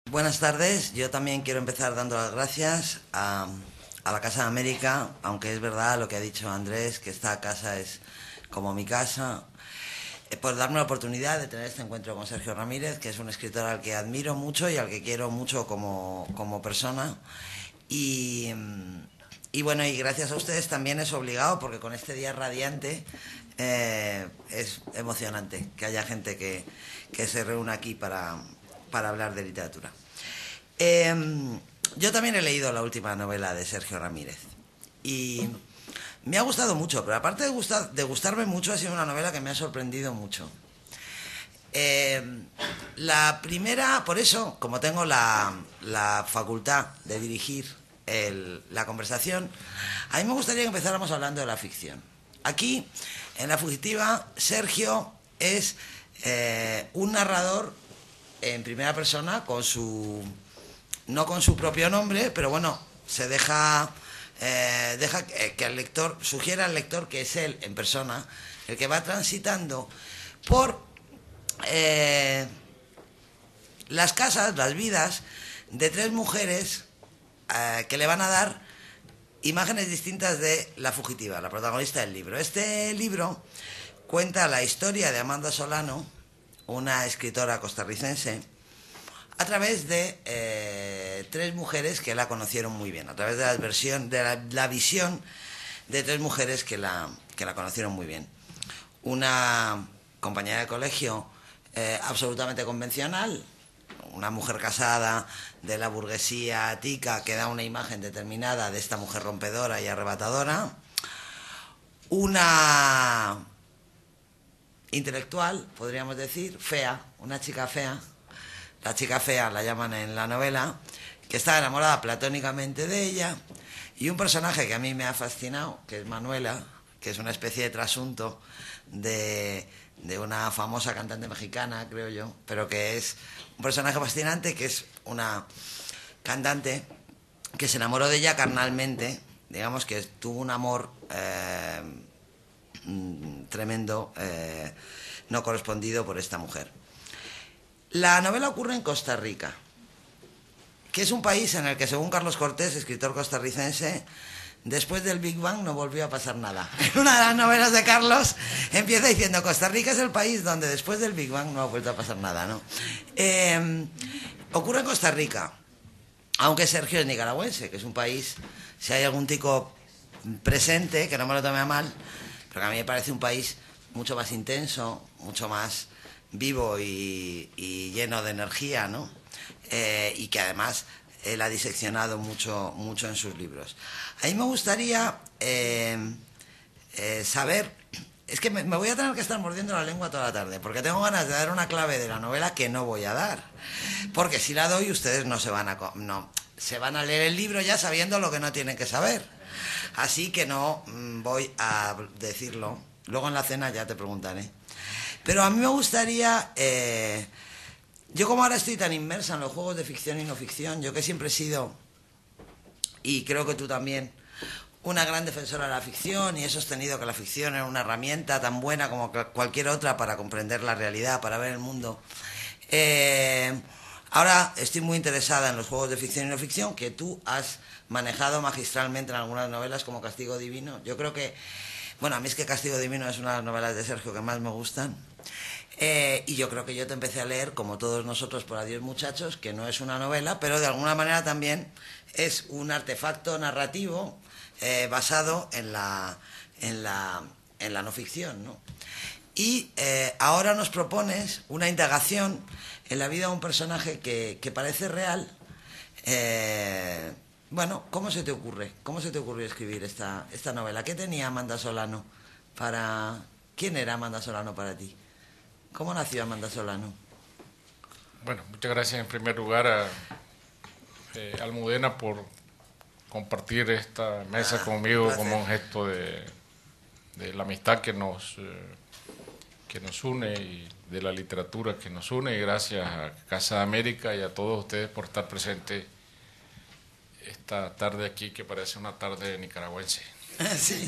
Buenas tardes, yo también quiero empezar dando las gracias a la Casa de América, aunque es verdad lo que ha dicho Andrés, que esta casa es como mi casa, por darme la oportunidad de tener este encuentro con Sergio Ramírez, que es un escritor al que admiro mucho y al que quiero mucho como persona. Y, y bueno, y gracias a ustedes también es obligado, porque con este día radiante es emocionante que haya gente que se reúna aquí para hablar de literatura. Eh, yo también he leído la última novela de Sergio Ramírez y me ha gustado mucho, pero aparte de gustarme mucho, ha sido una novela que me ha sorprendido mucho. Eh, la primera, por eso, como tengo la facultad de dirigir la conversación, a mí me gustaría que empezáramos hablando de la ficción. Aquí, en La Fugitiva, Sergio es un narrador en primera persona con su no con su propio nombre, pero bueno, se deja que el lector sugiera al lector que es él en persona el que va transitando por las casas, las vidas de tres mujeres que le van a dar imágenes distintas de La Fugitiva, la protagonista del libro. Este libro cuenta la historia de Amanda Solano, una escritora costarricense, a través de tres mujeres que la conocieron muy bien, a través de la visión de tres mujeres que la conocieron muy bien. Una compañera de colegio absolutamente convencional, una mujer casada de la burguesía tica que da una imagen determinada de esta mujer rompedora y arrebatadora. Una intelectual, podríamos decir, fea, una chica fea. La chica fea la llaman en la novela, que está enamorada platónicamente de ella, y un personaje que a mí me ha fascinado, que es Manuela, que es una especie de trasunto de una famosa cantante mexicana, creo yo, pero que es un personaje fascinante, que es una cantante que se enamoró de ella carnalmente, digamos que tuvo un amor tremendo, no correspondido por esta mujer. La novela ocurre en Costa Rica, que es un país en el que, según Carlos Cortés, escritor costarricense, después del Big Bang no volvió a pasar nada. En una de las novelas de Carlos empieza diciendo: Costa Rica es el país donde después del Big Bang no ha vuelto a pasar nada, ¿no? Ocurre en Costa Rica, aunque Sergio es nicaragüense, que es un país, si hay algún tico presente, que no me lo tome a mal, pero que a mí me parece un país mucho más intenso, mucho más vivo y lleno de energía, ¿no? Y que además él ha diseccionado mucho en sus libros. A mí me gustaría saber, es que me voy a tener que estar mordiendo la lengua toda la tarde, porque tengo ganas de dar una clave de la novela que no voy a dar, porque si la doy ustedes no se van a leer el libro ya sabiendo lo que no tienen que saber, así que no voy a decirlo. Luego en la cena ya te preguntaré. Pero a mí me gustaría, yo como ahora estoy tan inmersa en los juegos de ficción y no ficción, yo que siempre he sido, y creo que tú también, una gran defensora de la ficción, y he sostenido que la ficción era una herramienta tan buena como cualquier otra para comprender la realidad, para ver el mundo. Ahora estoy muy interesada en los juegos de ficción y no ficción, que tú has manejado magistralmente en algunas novelas como Castigo Divino. Yo creo que, bueno, a mí es que Castigo Divino es una de las novelas de Sergio que más me gustan. Y yo creo que yo te empecé a leer, como todos nosotros, por Adiós Muchachos, que no es una novela, pero de alguna manera también es un artefacto narrativo basado en la no ficción, ¿no? Y ahora nos propones una indagación en la vida de un personaje que parece real. Bueno, ¿cómo se te ocurre? ¿Cómo se te ocurrió escribir esta novela? ¿Qué tenía Amanda Solano para... ¿Quién era Amanda Solano para ti? ¿Cómo nació Amanda Solano? Bueno, muchas gracias en primer lugar a Almudena por compartir esta mesa conmigo como un gesto de la amistad que nos une y de la literatura que nos une, y gracias a Casa de América y a todos ustedes por estar presentes esta tarde aquí, que parece una tarde nicaragüense. Sí.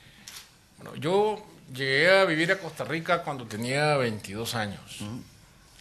Bueno, yo llegué a vivir a Costa Rica cuando tenía 22 años.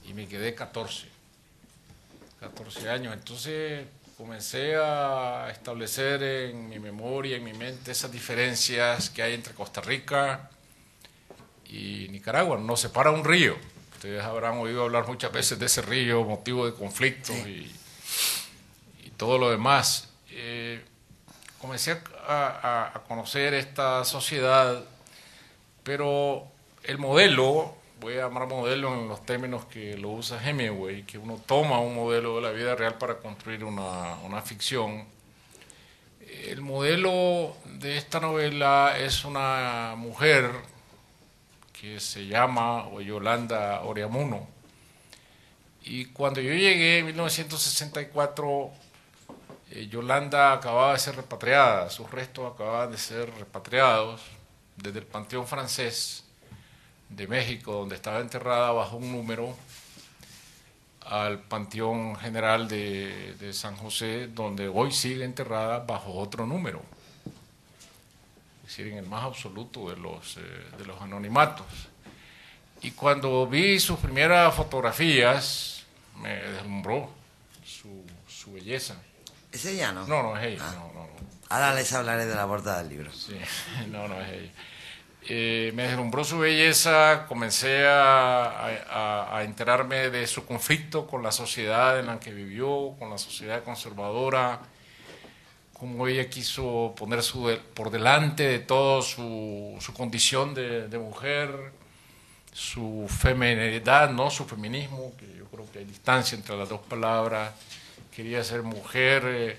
y me quedé 14 años. Entonces comencé a establecer en mi memoria, en mi mente, esas diferencias que hay entre Costa Rica y Nicaragua. Nos separa un río. Ustedes habrán oído hablar muchas veces de ese río, motivo de conflictos y todo lo demás. Comencé a conocer esta sociedad, pero el modelo, voy a llamar modelo en los términos que lo usa Hemingway, que uno toma un modelo de la vida real para construir una ficción. El modelo de esta novela es una mujer que se llama Yolanda Oriamuno, y cuando yo llegué en 1964, Yolanda acababa de ser repatriada, sus restos acababan de ser repatriados desde el Panteón Francés de México, donde estaba enterrada bajo un número, al Panteón General de San José, donde hoy sigue enterrada bajo otro número, es decir, en el más absoluto de los anonimatos. Y cuando vi sus primeras fotografías, me deslumbró su belleza. ¿Es ella, no? No, no es ella. No. Ahora les hablaré de la portada del libro. Sí, no es ella. Me deslumbró su belleza, comencé a enterarme de su conflicto con la sociedad en la que vivió, con la sociedad conservadora, cómo ella quiso poner por delante de todo su condición de mujer, su feminidad, no su feminismo, que yo creo que hay distancia entre las dos palabras. Quería ser mujer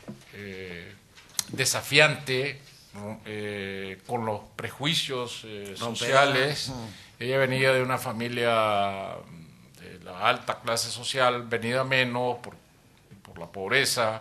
desafiante, con los prejuicios sociales. Ella venía de una familia de la alta clase social, venida menos por la pobreza.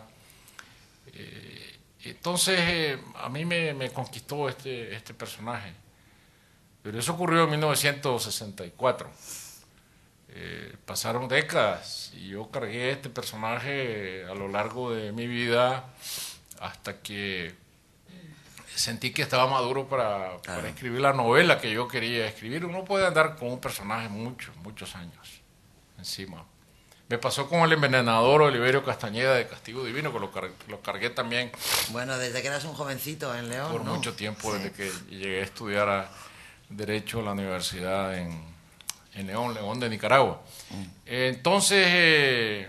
Entonces a mí me conquistó este personaje. Pero eso ocurrió en 1964. Pasaron décadas y yo cargué este personaje a lo largo de mi vida hasta que sentí que estaba maduro para escribir la novela que yo quería escribir. Uno puede andar con un personaje muchos años encima. Me pasó con el envenenador Oliverio Castañeda de Castigo Divino, que lo cargué también. Bueno, desde que eras un jovencito en León, por mucho tiempo, desde que llegué a estudiar Derecho a la universidad en León de Nicaragua. Entonces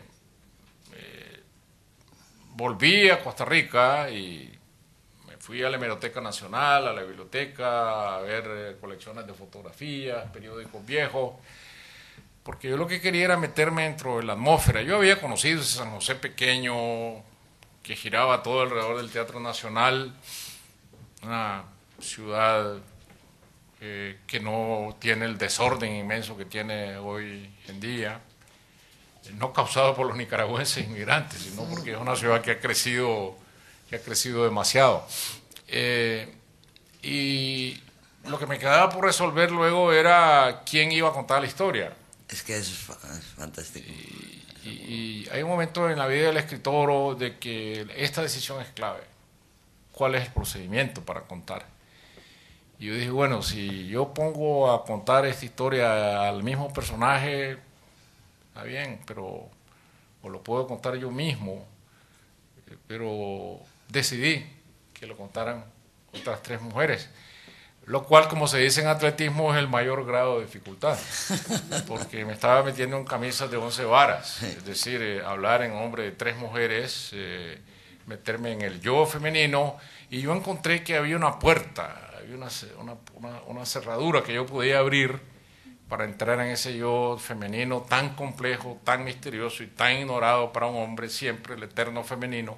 volví a Costa Rica y me fui a la Hemeroteca Nacional, a la biblioteca, a ver colecciones de fotografías, periódicos viejos, porque yo lo que quería era meterme dentro de la atmósfera. Yo había conocido ese San José pequeño que giraba todo alrededor del Teatro Nacional, una ciudad que no tiene el desorden inmenso que tiene hoy en día, no causado por los nicaragüenses inmigrantes, sino porque es una ciudad que ha crecido demasiado. Y lo que me quedaba por resolver luego era quién iba a contar la historia. Es que es fantástico. Y hay un momento en la vida del escritor de que esta decisión es clave. ¿Cuál es el procedimiento para contar? Y yo dije, bueno, si yo pongo a contar esta historia al mismo personaje, está bien, pero o lo puedo contar yo mismo, pero decidí que lo contaran otras 3 mujeres, lo cual, como se dice en atletismo, es el mayor grado de dificultad, porque me estaba metiendo en camisas de 11 varas, es decir, hablar en nombre de 3 mujeres, meterme en el yo femenino, y yo encontré que había una puerta, había una cerradura que yo podía abrir para entrar en ese yo femenino tan complejo, tan misterioso y tan ignorado para un hombre, siempre el eterno femenino,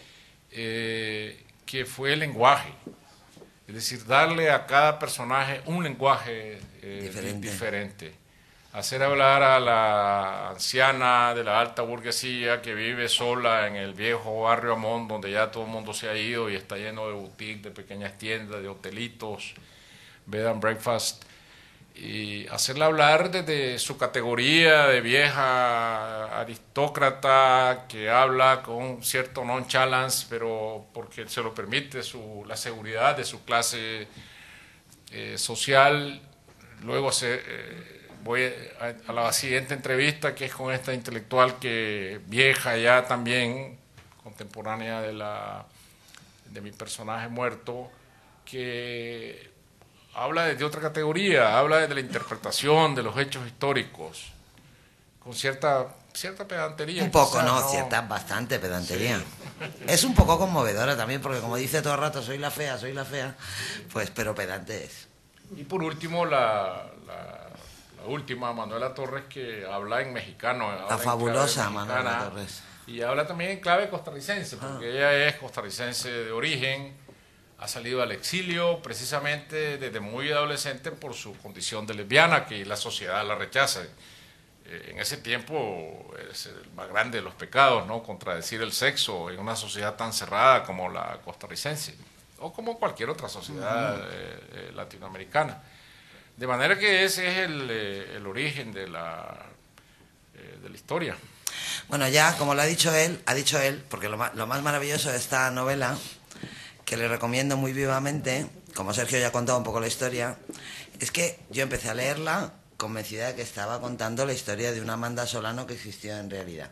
que fue el lenguaje. Es decir, darle a cada personaje un lenguaje diferente. Hacer hablar a la anciana de la alta burguesía que vive sola en el viejo barrio Amón, donde ya todo el mundo se ha ido y está lleno de boutiques, de pequeñas tiendas, de hotelitos, bed and breakfast, y hacerla hablar desde su categoría de vieja aristócrata que habla con cierto nonchalance, pero porque se lo permite la seguridad de su clase social. Luego voy a la siguiente entrevista, que es con esta intelectual que vieja ya también, contemporánea de mi personaje muerto, que habla desde otra categoría, habla desde la interpretación de los hechos históricos, con cierta pedantería. Un poco, quizás, ¿no? Cierta, bastante pedantería. Sí. Es un poco conmovedora también, porque como dice todo el rato, soy la fea, pues, pero pedante es. Y por último, la última, Manuela Torres, que habla en mexicano. La fabulosa Manuela Torres. Y habla también en clave costarricense, porque ella es costarricense de origen, ha salido al exilio precisamente desde muy adolescente por su condición de lesbiana, que la sociedad la rechaza. En ese tiempo es el más grande de los pecados, ¿no? Contradecir el sexo en una sociedad tan cerrada como la costarricense, o como cualquier otra sociedad latinoamericana. De manera que ese es el origen de la historia. Bueno, ya como lo ha dicho él, porque lo más maravilloso de esta novela, que le recomiendo muy vivamente, como Sergio ya ha contado un poco la historia, es que yo empecé a leerla convencida de que estaba contando la historia de una Amanda Solano que existió en realidad.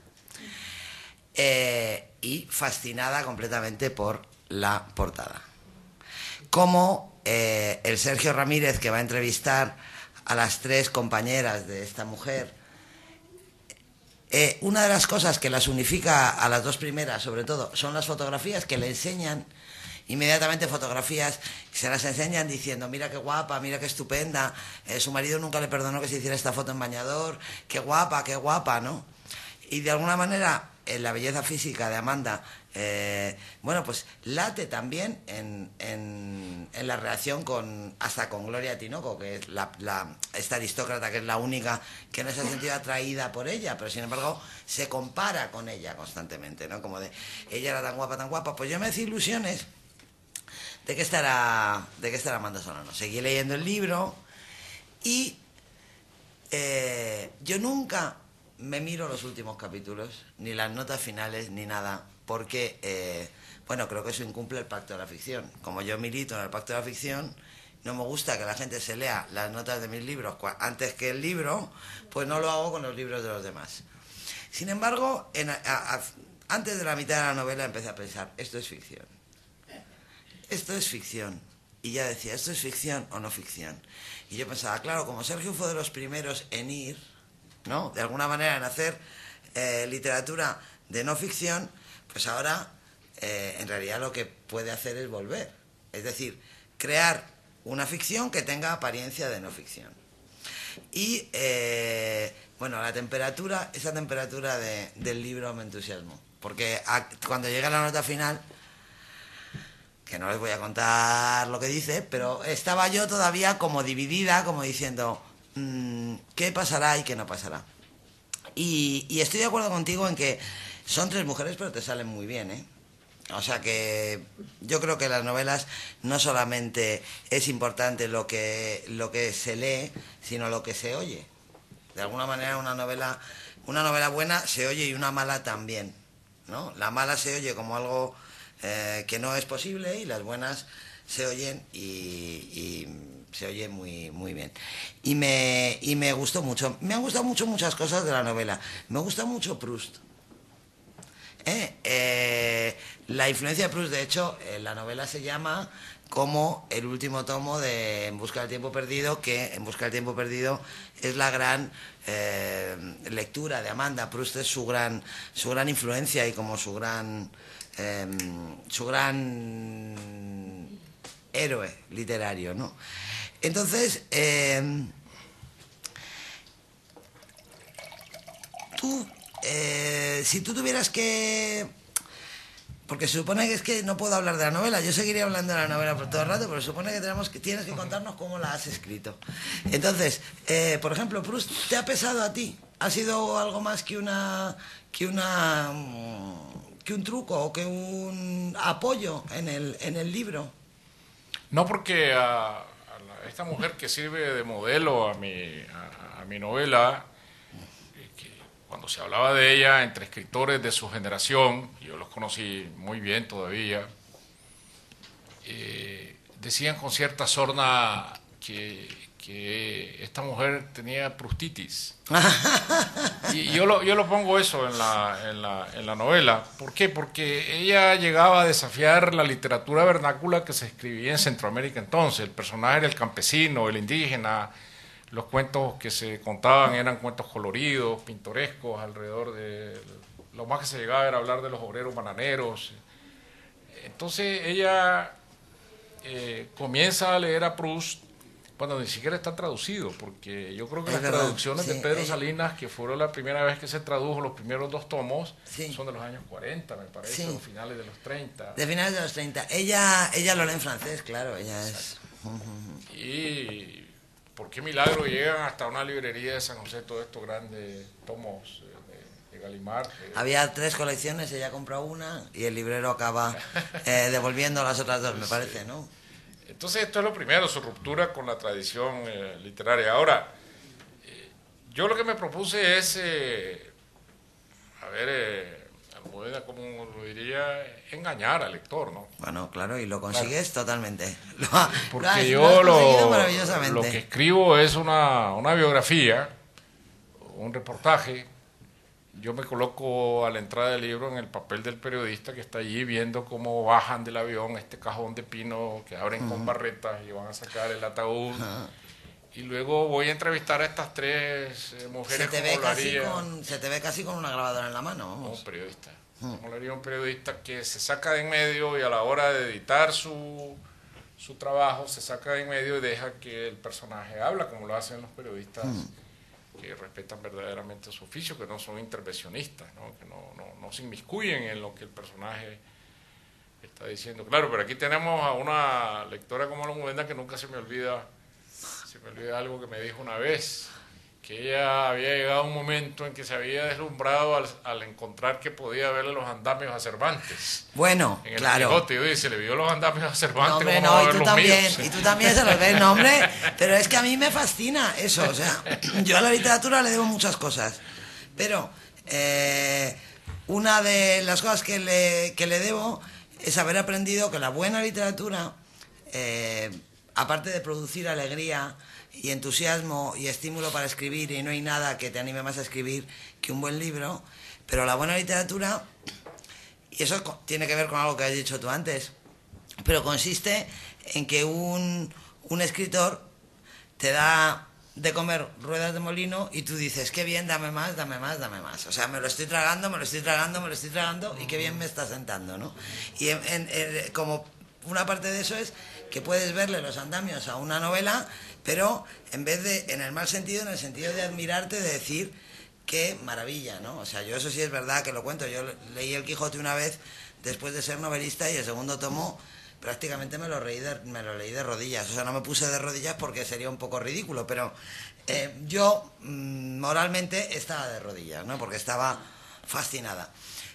Y fascinada completamente por la portada. Como el Sergio Ramírez, que va a entrevistar a las 3 compañeras de esta mujer, una de las cosas que las unifica a las 2 primeras, sobre todo, son las fotografías que le enseñan. Inmediatamente fotografías, se las enseñan diciendo, mira qué guapa, mira qué estupenda, su marido nunca le perdonó que se hiciera esta foto en bañador, qué guapa, ¿no? Y de alguna manera, la belleza física de Amanda, bueno, pues late también en la relación hasta con Gloria Tinoco, que es esta aristócrata que es la única que no se ha sentido atraída por ella, pero sin embargo se compara con ella constantemente, ¿no? Como de, ella era tan guapa, pues yo me hacía ilusiones de que estará Amanda Solano. Seguí leyendo el libro y yo nunca me miro los últimos capítulos, ni las notas finales, ni nada, porque, bueno, creo que eso incumple el pacto de la ficción. Como yo milito en el pacto de la ficción, no me gusta que la gente se lea las notas de mis libros antes que el libro, pues no lo hago con los libros de los demás. Sin embargo, antes de la mitad de la novela empecé a pensar, esto es ficción. Esto es ficción. Y ya decía, ¿esto es ficción o no ficción? Y yo pensaba, claro, como Sergio fue de los primeros en ir, ¿no? De alguna manera en hacer literatura de no ficción, pues ahora en realidad lo que puede hacer es volver. Es decir, crear una ficción que tenga apariencia de no ficción. Y, bueno, esa temperatura del libro me entusiasmó. Porque cuando llega a la nota final, que no les voy a contar lo que dice, pero estaba yo todavía como dividida, como diciendo, ¿qué pasará y qué no pasará? Y estoy de acuerdo contigo en que son 3 mujeres, pero te salen muy bien, ¿eh? O sea que yo creo que las novelas no solamente es importante lo que se lee, sino lo que se oye. De alguna manera una novela buena se oye y una mala también, ¿no? La mala se oye como algo que no es posible y las buenas se oyen y se oye muy, muy bien. Y me gustó mucho. Me han gustado muchas cosas de la novela. Me gusta mucho Proust. La influencia de Proust, de hecho, la novela se llama como el último tomo de En busca del tiempo perdido, que En busca del tiempo perdido es la gran lectura de Amanda. Proust es su gran influencia y como su gran héroe literario, ¿no? Entonces, si tú tuvieras que... Porque se supone que es que no puedo hablar de la novela, yo seguiría hablando de la novela por todo el rato, pero se supone que tienes que contarnos cómo la has escrito. Entonces, por ejemplo, Proust, ¿te ha pesado a ti? ¿Ha sido algo más que un truco o que un apoyo en el libro? No, porque a esta mujer que sirve de modelo a mi novela, cuando se hablaba de ella entre escritores de su generación, yo los conocí muy bien todavía, decían con cierta sorna que que esta mujer tenía prustitis. Y yo lo pongo eso en la novela. ¿Por qué? Porque ella llegaba a desafiar la literatura vernácula que se escribía en Centroamérica entonces. El personaje era el campesino, el indígena. Los cuentos que se contaban eran cuentos coloridos, pintorescos, alrededor de... Lo más que se llegaba era hablar de los obreros bananeros. Entonces ella comienza a leer a Proust, bueno, ni siquiera está traducido, porque yo creo que las traducciones de Pedro Salinas, que fueron la primera vez que se tradujo, los primeros 2 tomos, son de los años 40, me parece, o finales de los 30. De finales de los 30. Ella lo lee en francés, claro, ella es... Y por qué milagro llegan hasta una librería de San José todos estos grandes tomos de Gallimard. Había 3 colecciones, ella compró una y el librero acaba devolviendo las otras 2, me parece, ¿no? Entonces esto es lo primero, su ruptura con la tradición literaria. Ahora, yo lo que me propuse es, como lo diría, engañar al lector, ¿no? Bueno, claro, y lo consigues totalmente. Porque yo lo que escribo es una biografía, un reportaje. Yo me coloco a la entrada del libro en el papel del periodista que está allí viendo cómo bajan del avión este cajón de pino que abren con barretas y van a sacar el ataúd. Y luego voy a entrevistar a estas 3 mujeres. Se te ve casi con una grabadora en la mano, vamos. Un periodista. Como le diría un periodista que se saca de en medio y a la hora de editar su trabajo se saca de en medio y deja que el personaje habla, como lo hacen los periodistas que respetan verdaderamente su oficio, que no son intervencionistas, ¿no? Que no se inmiscuyen en lo que el personaje está diciendo. Claro, pero aquí tenemos a una lectora como Almudena que nunca se me olvida algo que me dijo una vez, que ella había llegado a un momento en que se había deslumbrado al encontrar que podía verle los andamios a Cervantes. Bueno, en el claro. Quijote, y se le vio los andamios a Cervantes. No, hombre, como no, y tú también se los ves, no, hombre. Pero es que a mí me fascina eso, o sea, yo a la literatura le debo muchas cosas, pero una de las cosas que le debo es haber aprendido que la buena literatura, aparte de producir alegría y entusiasmo y estímulo para escribir, y no hay nada que te anime más a escribir que un buen libro, pero la buena literatura, y eso tiene que ver con algo que has dicho tú antes, pero consiste en que un escritor te da de comer ruedas de molino y tú dices, qué bien, dame más, dame más, dame más. O sea, me lo estoy tragando, y qué bien me está sentando, ¿no? Y como una parte de eso es que puedes verle los andamios a una novela, pero en vez de, en el mal sentido, en el sentido de admirarte, de decir, qué maravilla, ¿no? O sea, yo eso sí es verdad que lo cuento. Yo leí El Quijote una vez después de ser novelista y el segundo tomo prácticamente me lo leí de rodillas. O sea, no me puse de rodillas porque sería un poco ridículo, pero yo moralmente estaba de rodillas, ¿no? Porque estaba fascinada.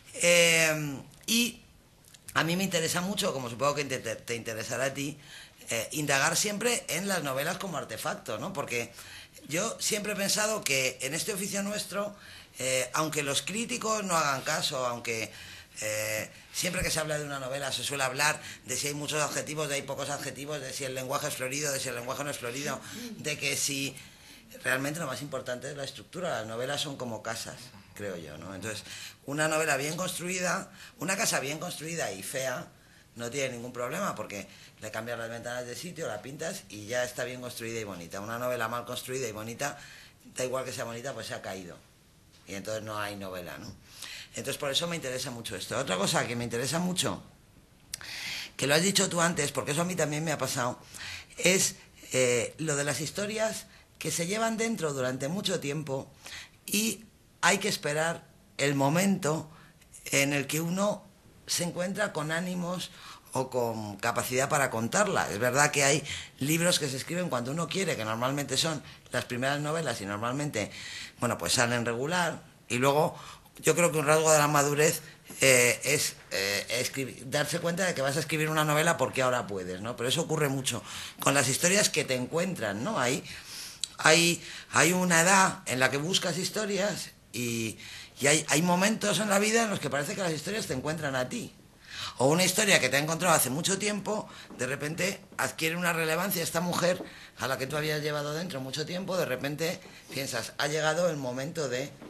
Y a mí me interesa mucho, como supongo que te interesará a ti, indagar siempre en las novelas como artefacto, ¿no? Porque yo siempre he pensado que en este oficio nuestro, aunque los críticos no hagan caso, aunque siempre que se habla de una novela se suele hablar de si hay muchos adjetivos, de hay pocos adjetivos, de si el lenguaje es florido, de si el lenguaje no es florido, de que si... Realmente lo más importante es la estructura. Las novelas son como casas, creo yo, ¿no? Entonces, una novela bien construida, una casa bien construida y fea, no tiene ningún problema porque le cambias las ventanas de sitio, la pintas y ya está bien construida y bonita. Una novela mal construida y bonita, da igual que sea bonita, pues se ha caído. Y entonces no hay novela, ¿no? Entonces por eso me interesa mucho esto. Otra cosa que me interesa mucho, que lo has dicho tú antes, porque eso a mí también me ha pasado, es lo de las historias que se llevan dentro durante mucho tiempo y hay que esperar el momento en el que uno se encuentra con ánimos o con capacidad para contarla. Es verdad que hay libros que se escriben cuando uno quiere, que normalmente son las primeras novelas y normalmente, bueno, pues salen regular, y luego yo creo que un rasgo de la madurez es darse cuenta de que vas a escribir una novela porque ahora puedes, ¿no? Pero eso ocurre mucho con las historias que te encuentran, ¿no? Hay una edad en la que buscas historias y hay momentos en la vida en los que parece que las historias te encuentran a ti. O una historia que te ha encontrado hace mucho tiempo, de repente adquiere una relevancia esta mujer a la que tú habías llevado dentro mucho tiempo, de repente piensas, ha llegado el momento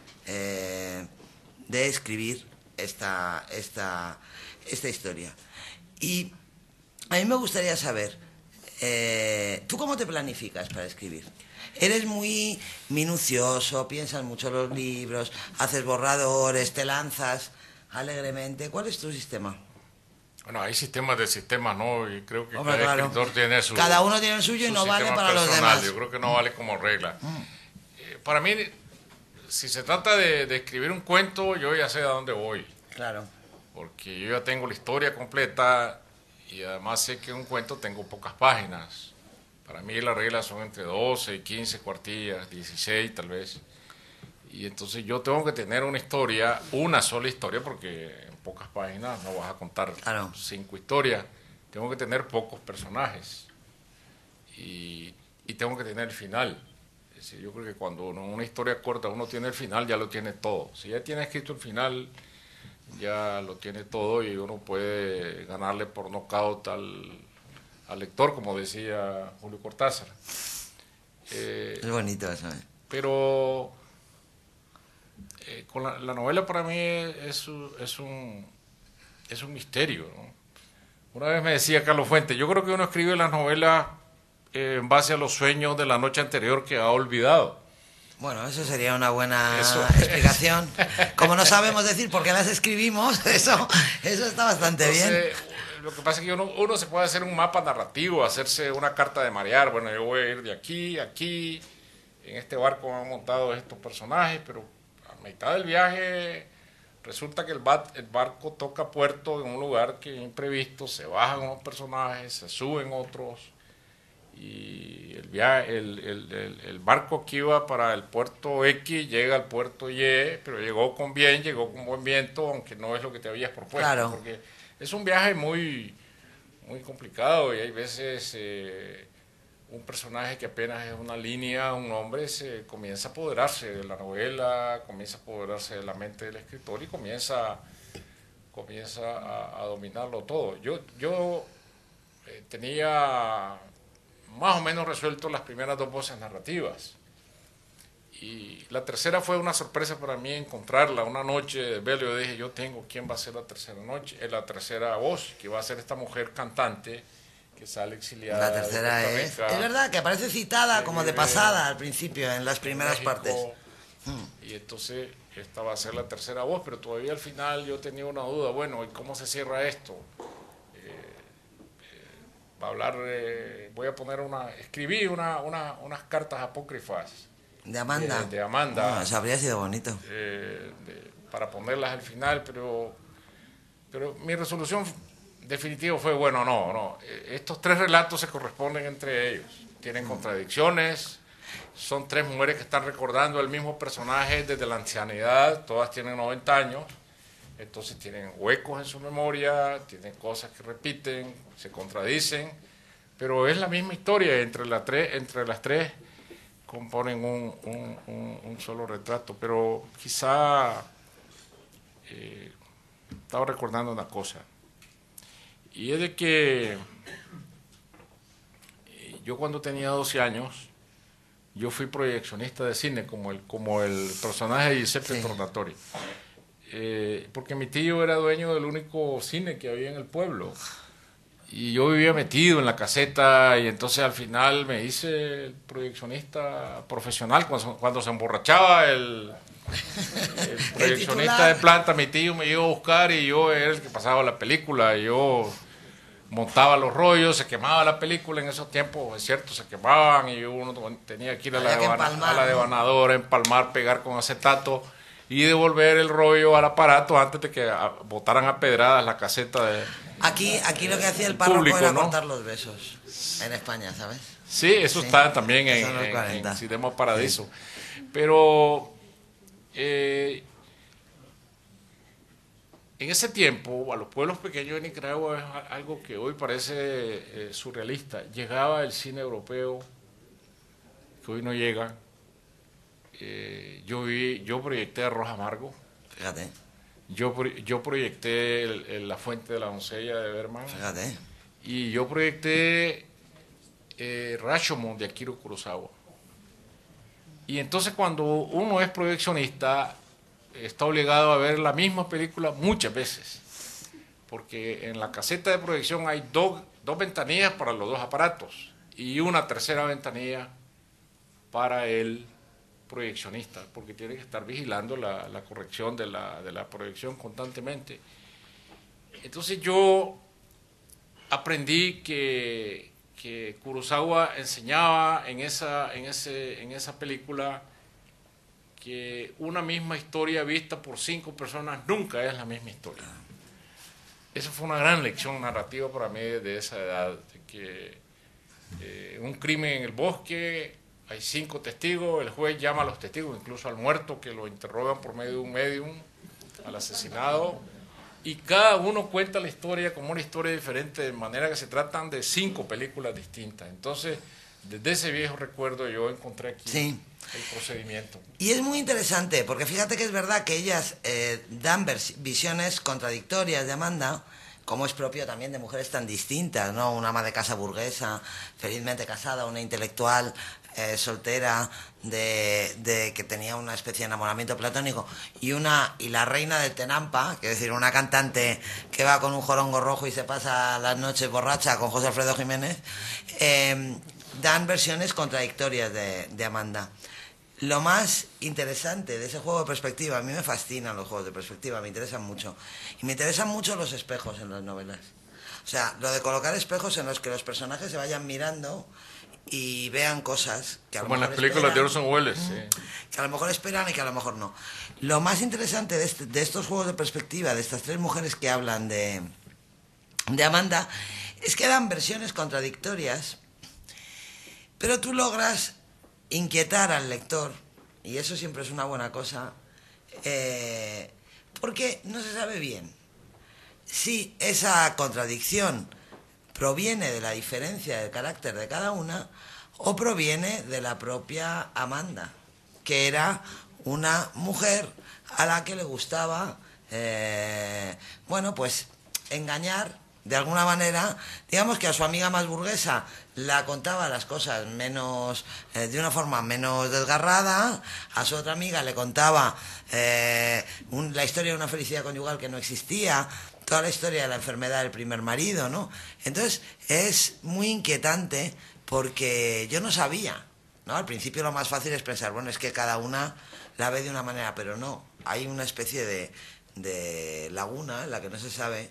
de escribir esta historia. Y a mí me gustaría saber, ¿tú cómo te planificas para escribir? ¿Eres muy minucioso, piensas mucho los libros, haces borradores, te lanzas alegremente? ¿Cuál es tu sistema? Bueno, hay sistemas de sistemas, ¿no? Y creo que Hombre, cada claro. escritor tiene su... Cada uno tiene el suyo y no vale para los demás. Yo creo que no vale como regla. Para mí, si se trata de escribir un cuento, yo ya sé a dónde voy. Claro. Porque yo ya tengo la historia completa y además sé que en un cuento tengo pocas páginas. Para mí las reglas son entre 12 y 15 cuartillas, 16 tal vez. Y entonces yo tengo que tener una historia, una sola historia, porque en pocas páginas no vas a contar 5 historias. Tengo que tener pocos personajes y tengo que tener el final. Es decir, yo creo que cuando una historia corta uno tiene el final, ya lo tiene todo. Si ya tiene escrito el final, ya lo tiene todo y uno puede ganarle por nocaut al lector, como decía Julio Cortázar. Es bonito eso. Pero con la novela para mí es un misterio, ¿no? Una vez me decía Carlos Fuentes, yo creo que uno escribe las novelas en base a los sueños de la noche anterior que ha olvidado. Bueno, eso sería una buena explicación. Como no sabemos decir por qué las escribimos, eso está bastante bien. Lo que pasa es que uno se puede hacer un mapa narrativo, hacerse una carta de marear. Bueno, yo voy a ir de aquí a aquí, en este barco han montado estos personajes, pero a mitad del viaje resulta que el barco toca puerto en un lugar que es imprevisto, se bajan unos personajes, se suben otros, y el barco que iba para el puerto X llega al puerto Y, pero llegó con buen viento, aunque no es lo que te habías propuesto. Claro. Porque es un viaje muy, muy complicado y hay veces un personaje que apenas es una línea, un hombre, se comienza a apoderarse de la novela, comienza a apoderarse de la mente del escritor y comienza a dominarlo todo. Yo tenía más o menos resuelto las primeras 2 voces narrativas. Y la tercera fue una sorpresa para mí encontrarla. Una noche de velo yo dije, yo tengo quién va a ser la tercera voz, que va a ser esta mujer cantante que sale exiliada. La tercera es verdad, que aparece citada como de pasada al principio, en las primeras partes. Y entonces esta va a ser la tercera voz, pero todavía al final yo tenía una duda, bueno, ¿y cómo se cierra esto? Voy a poner escribí unas cartas apócrifas de Amanda. De Amanda. Eso habría sido bonito. Para ponerlas al final, pero mi resolución definitiva fue, bueno, no, estos 3 relatos se corresponden entre ellos, tienen contradicciones, son 3 mujeres que están recordando el mismo personaje desde la ancianidad, todas tienen 90 años, entonces tienen huecos en su memoria, tienen cosas que repiten, se contradicen, pero es la misma historia, entre las tres componen un solo retrato. Pero quizá estaba recordando una cosa, y es de que yo cuando tenía 12 años yo fui proyeccionista de cine como el personaje de Giuseppe Tornatore. Porque mi tío era dueño del único cine que había en el pueblo y yo vivía metido en la caseta, y entonces al final me hice el proyeccionista profesional. Cuando se emborrachaba el proyeccionista de planta, mi tío me iba a buscar y yo era el que pasaba la película, yo montaba los rollos, se quemaba la película en esos tiempos, es cierto, se quemaban y uno tenía que ir a la devanadora, empalmar, pegar con acetato y devolver el rollo al aparato antes de que botaran a pedradas la caseta de aquí lo que hacía el párroco público, era ¿no? cortar los besos en España, ¿sabes? Sí, eso sí, está también en Cinema Paradiso. Sí. Pero en ese tiempo a los pueblos pequeños de Nicaragua es algo que hoy parece surrealista. Llegaba el cine europeo que hoy no llega. Yo proyecté Arroz Amargo. Fíjate. yo proyecté La fuente de la doncella de Bergman. Fíjate. Y yo proyecté Rashomon de Akira Kurosawa. Y entonces cuando uno es proyeccionista, está obligado a ver la misma película muchas veces. Porque en la caseta de proyección hay dos ventanillas para los dos aparatos y una tercera ventanilla para el proyeccionista, porque tiene que estar vigilando la corrección de la proyección constantemente. Entonces yo aprendí que Kurosawa enseñaba en esa película que una misma historia vista por 5 personas nunca es la misma historia. Esa fue una gran lección narrativa para mí de esa edad, de que un crimen en el bosque, hay 5 testigos, el juez llama a los testigos, incluso al muerto que lo interrogan por medio de un medium, al asesinado, y cada uno cuenta la historia como una historia diferente, de manera que se tratan de 5 películas distintas. Entonces, desde ese viejo recuerdo yo encontré aquí sí. El procedimiento. Y es muy interesante, porque fíjate que es verdad que ellas dan visiones contradictorias de Amanda, como es propio también de mujeres tan distintas, ¿no? Una ama de casa burguesa, felizmente casada, una intelectual soltera, que tenía una especie de enamoramiento platónico, y la reina del Tenampa, que es decir, una cantante que va con un jorongo rojo y se pasa las noches borracha con José Alfredo Jiménez, dan versiones contradictorias de Amanda. Lo más interesante de ese juego de perspectiva, a mí me fascinan los juegos de perspectiva, me interesan mucho. Y me interesan mucho los espejos en las novelas. O sea, lo de colocar espejos en los que los personajes se vayan mirando y vean cosas que a lo mejor... Como en las películas esperan, de Orson Welles. Sí. Que a lo mejor esperan y que a lo mejor no. Lo más interesante de estos juegos de perspectiva, de estas 3 mujeres que hablan de Amanda, es que dan versiones contradictorias, pero tú logras inquietar al lector, y eso siempre es una buena cosa, porque no se sabe bien si esa contradicción proviene de la diferencia del carácter de cada una o proviene de la propia Amanda, que era una mujer a la que le gustaba, pues engañar de alguna manera. Digamos que a su amiga más burguesa la contaba las cosas menos, de una forma menos desgarrada, a su otra amiga le contaba la historia de una felicidad conyugal que no existía, toda la historia de la enfermedad del primer marido, ¿no? Entonces es muy inquietante porque yo no sabía, ¿no? Al principio lo más fácil es pensar, bueno, es que cada una la ve de una manera, pero no, hay una especie de laguna en la que no se sabe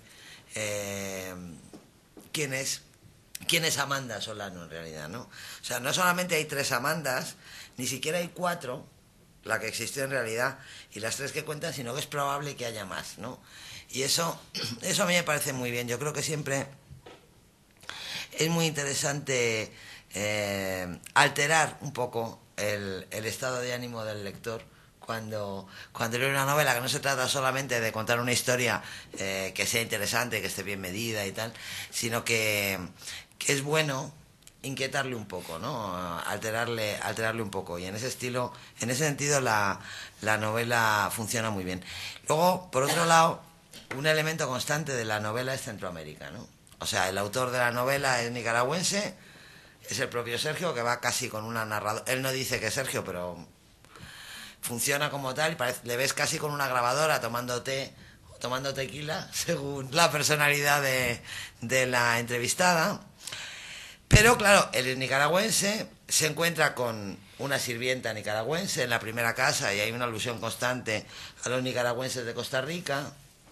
quién es Amanda Solano en realidad, ¿no? O sea, no solamente hay 3 Amandas, ni siquiera hay 4, la que existió en realidad, y las 3 que cuentan, sino que es probable que haya más, ¿no? Y eso a mí me parece muy bien. Yo creo que siempre es muy interesante alterar un poco el estado de ánimo del lector cuando lee una novela, que no se trata solamente de contar una historia que sea interesante, que esté bien medida y tal, sino que es bueno inquietarle un poco, ¿no? Alterarle un poco. Y en ese sentido la novela funciona muy bien. Luego, por otro lado, un elemento constante de la novela es Centroamérica, ¿no? O sea, el autor de la novela es nicaragüense, es el propio Sergio, que va casi con una narradora. Él no dice que es Sergio, pero funciona como tal, y le ves casi con una grabadora tomando tequila, según la personalidad de la entrevistada. Pero claro, el nicaragüense se encuentra con una sirvienta nicaragüense en la primera casa, y hay una alusión constante a los nicaragüenses de Costa Rica,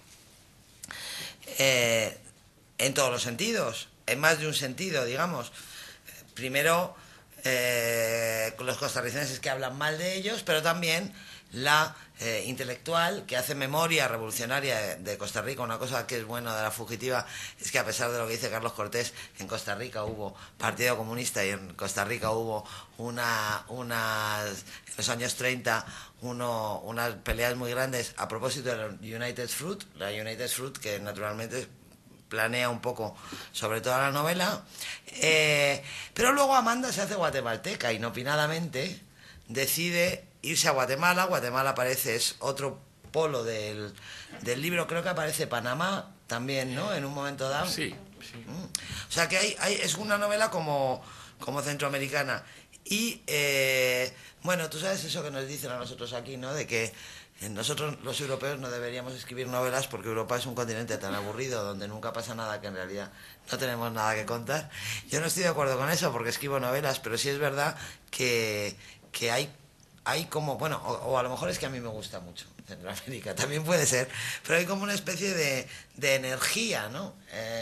en todos los sentidos, en más de un sentido, digamos. Primero, con los costarricenses que hablan mal de ellos, pero también la intelectual que hace memoria revolucionaria de Costa Rica. Una cosa que es buena de La fugitiva es que, a pesar de lo que dice Carlos Cortés, en Costa Rica hubo Partido Comunista y en Costa Rica hubo en los años 30 unas peleas muy grandes a propósito de la United Fruit, que naturalmente planea un poco sobre toda la novela, pero luego Amanda se hace guatemalteca, inopinadamente decide irse a Guatemala. Guatemala parece es otro polo del libro. Creo que aparece Panamá también, ¿no? En un momento dado. Sí, sí. O sea que es una novela como centroamericana. Y, bueno, tú sabes eso que nos dicen a nosotros aquí, ¿no? De que nosotros los europeos no deberíamos escribir novelas porque Europa es un continente tan aburrido donde nunca pasa nada que en realidad no tenemos nada que contar. Yo no estoy de acuerdo con eso porque escribo novelas, pero sí es verdad que hay como, bueno, o a lo mejor es que a mí me gusta mucho Centroamérica, también puede ser, pero hay como una especie de energía, ¿no?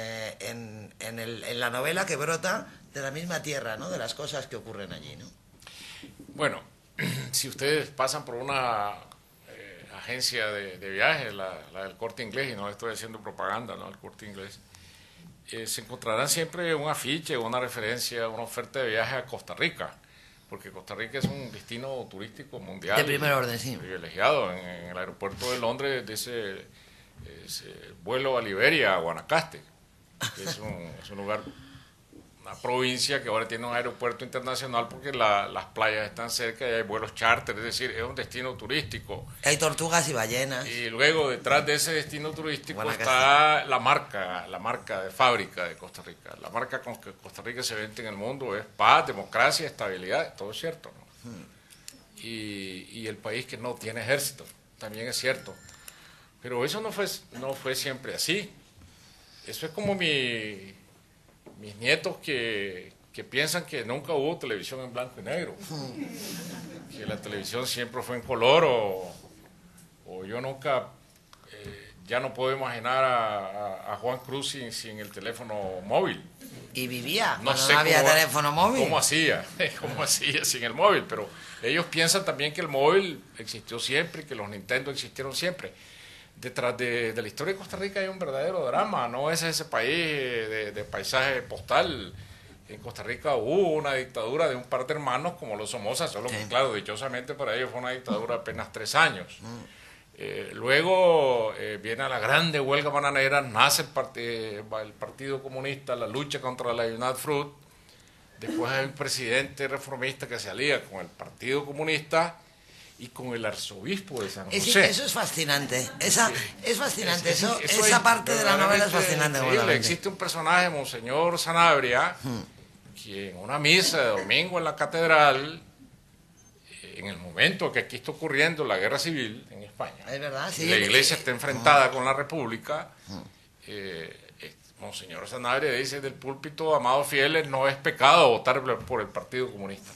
En la novela que brota de la misma tierra, ¿no? De las cosas que ocurren allí, ¿no? Bueno, si ustedes pasan por una agencia de viajes, la del Corte Inglés, y no le estoy haciendo propaganda, ¿no? El Corte Inglés, se encontrarán siempre un afiche, una referencia, una oferta de viaje a Costa Rica, porque Costa Rica es un destino turístico mundial. De primer orden, sí. Privilegiado. En el aeropuerto de Londres, de ese vuelo a Liberia, a Guanacaste, que es un lugar, una provincia que ahora tiene un aeropuerto internacional porque las playas están cerca y hay vuelos charter, es decir, es un destino turístico. Hay tortugas y ballenas. Y luego detrás de ese destino turístico está la marca de fábrica de Costa Rica. La marca con que Costa Rica se vende en el mundo es paz, democracia, estabilidad, todo es cierto, ¿no? Y el país que no tiene ejército, también es cierto. Pero eso no fue siempre así. Eso es como mis nietos que piensan que nunca hubo televisión en blanco y negro, que la televisión siempre fue en color, o yo nunca, ya no puedo imaginar a Juan Cruz sin el teléfono móvil. Y vivía, no sé no había teléfono móvil. ¿Cómo hacía sin el móvil? Pero ellos piensan también que el móvil existió siempre, que los Nintendo existieron siempre. Detrás de la historia de Costa Rica hay un verdadero drama, no es ese país de paisaje postal. En Costa Rica hubo una dictadura de un par de hermanos como los Somoza, solo que, claro, dichosamente para ellos fue una dictadura de apenas 3 años. Luego viene la grande huelga bananera, nace el Partido Comunista, la lucha contra la United Fruit. Después hay un presidente reformista que se alía con el Partido Comunista y con el arzobispo de San José. Eso es fascinante. Es fascinante. Esa parte de la novela es fascinante. Existe un personaje, Monseñor Sanabria, que en una misa de domingo en la catedral, en el momento que aquí está ocurriendo la guerra civil en España, es verdad, sí, la iglesia está enfrentada con la república, Monseñor Sanabria dice del púlpito: amados fieles, no es pecado votar por el Partido Comunista.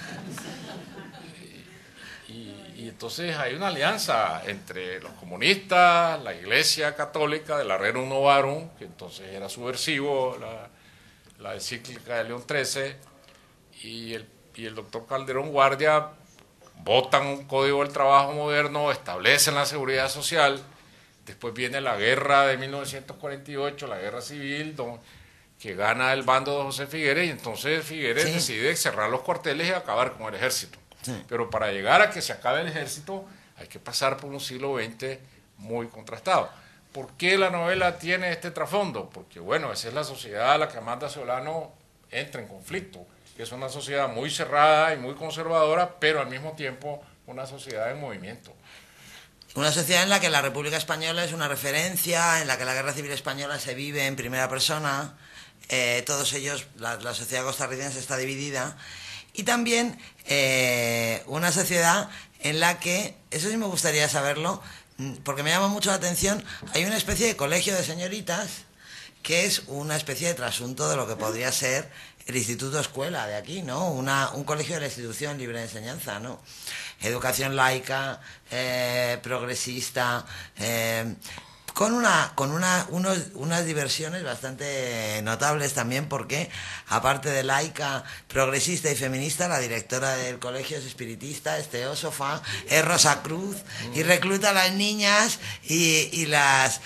Y entonces hay una alianza entre los comunistas, la Iglesia Católica del Rerum Novarum, que entonces era subversivo, la encíclica de León XIII, y el doctor Calderón Guardia votan un código del trabajo moderno, establecen la seguridad social. Después viene la guerra de 1948, la guerra civil, que gana el bando de José Figueres, y entonces Figueres decide cerrar los cuarteles y acabar con el ejército. Pero para llegar a que se acabe el ejército hay que pasar por un siglo XX muy contrastado. ¿Por qué la novela tiene este trasfondo? Porque, bueno, esa es la sociedad a la que Amanda Solano entra en conflicto, que es una sociedad muy cerrada y muy conservadora, pero al mismo tiempo una sociedad en movimiento. Una sociedad en la que la República Española es una referencia, en la que la Guerra Civil Española se vive en primera persona, todos ellos, la sociedad costarricense está dividida, y también una sociedad en la que, eso sí me gustaría saberlo, porque me llama mucho la atención, hay una especie de colegio de señoritas que es una especie de trasunto de lo que podría ser el instituto escuela de aquí, ¿no? Un colegio de la institución libre de enseñanza, ¿no? Educación laica, progresista, con unas diversiones bastante notables también, porque aparte de laica, progresista y feminista, la directora del colegio es espiritista, es teósofa, es Rosa Cruz, y recluta a las niñas y las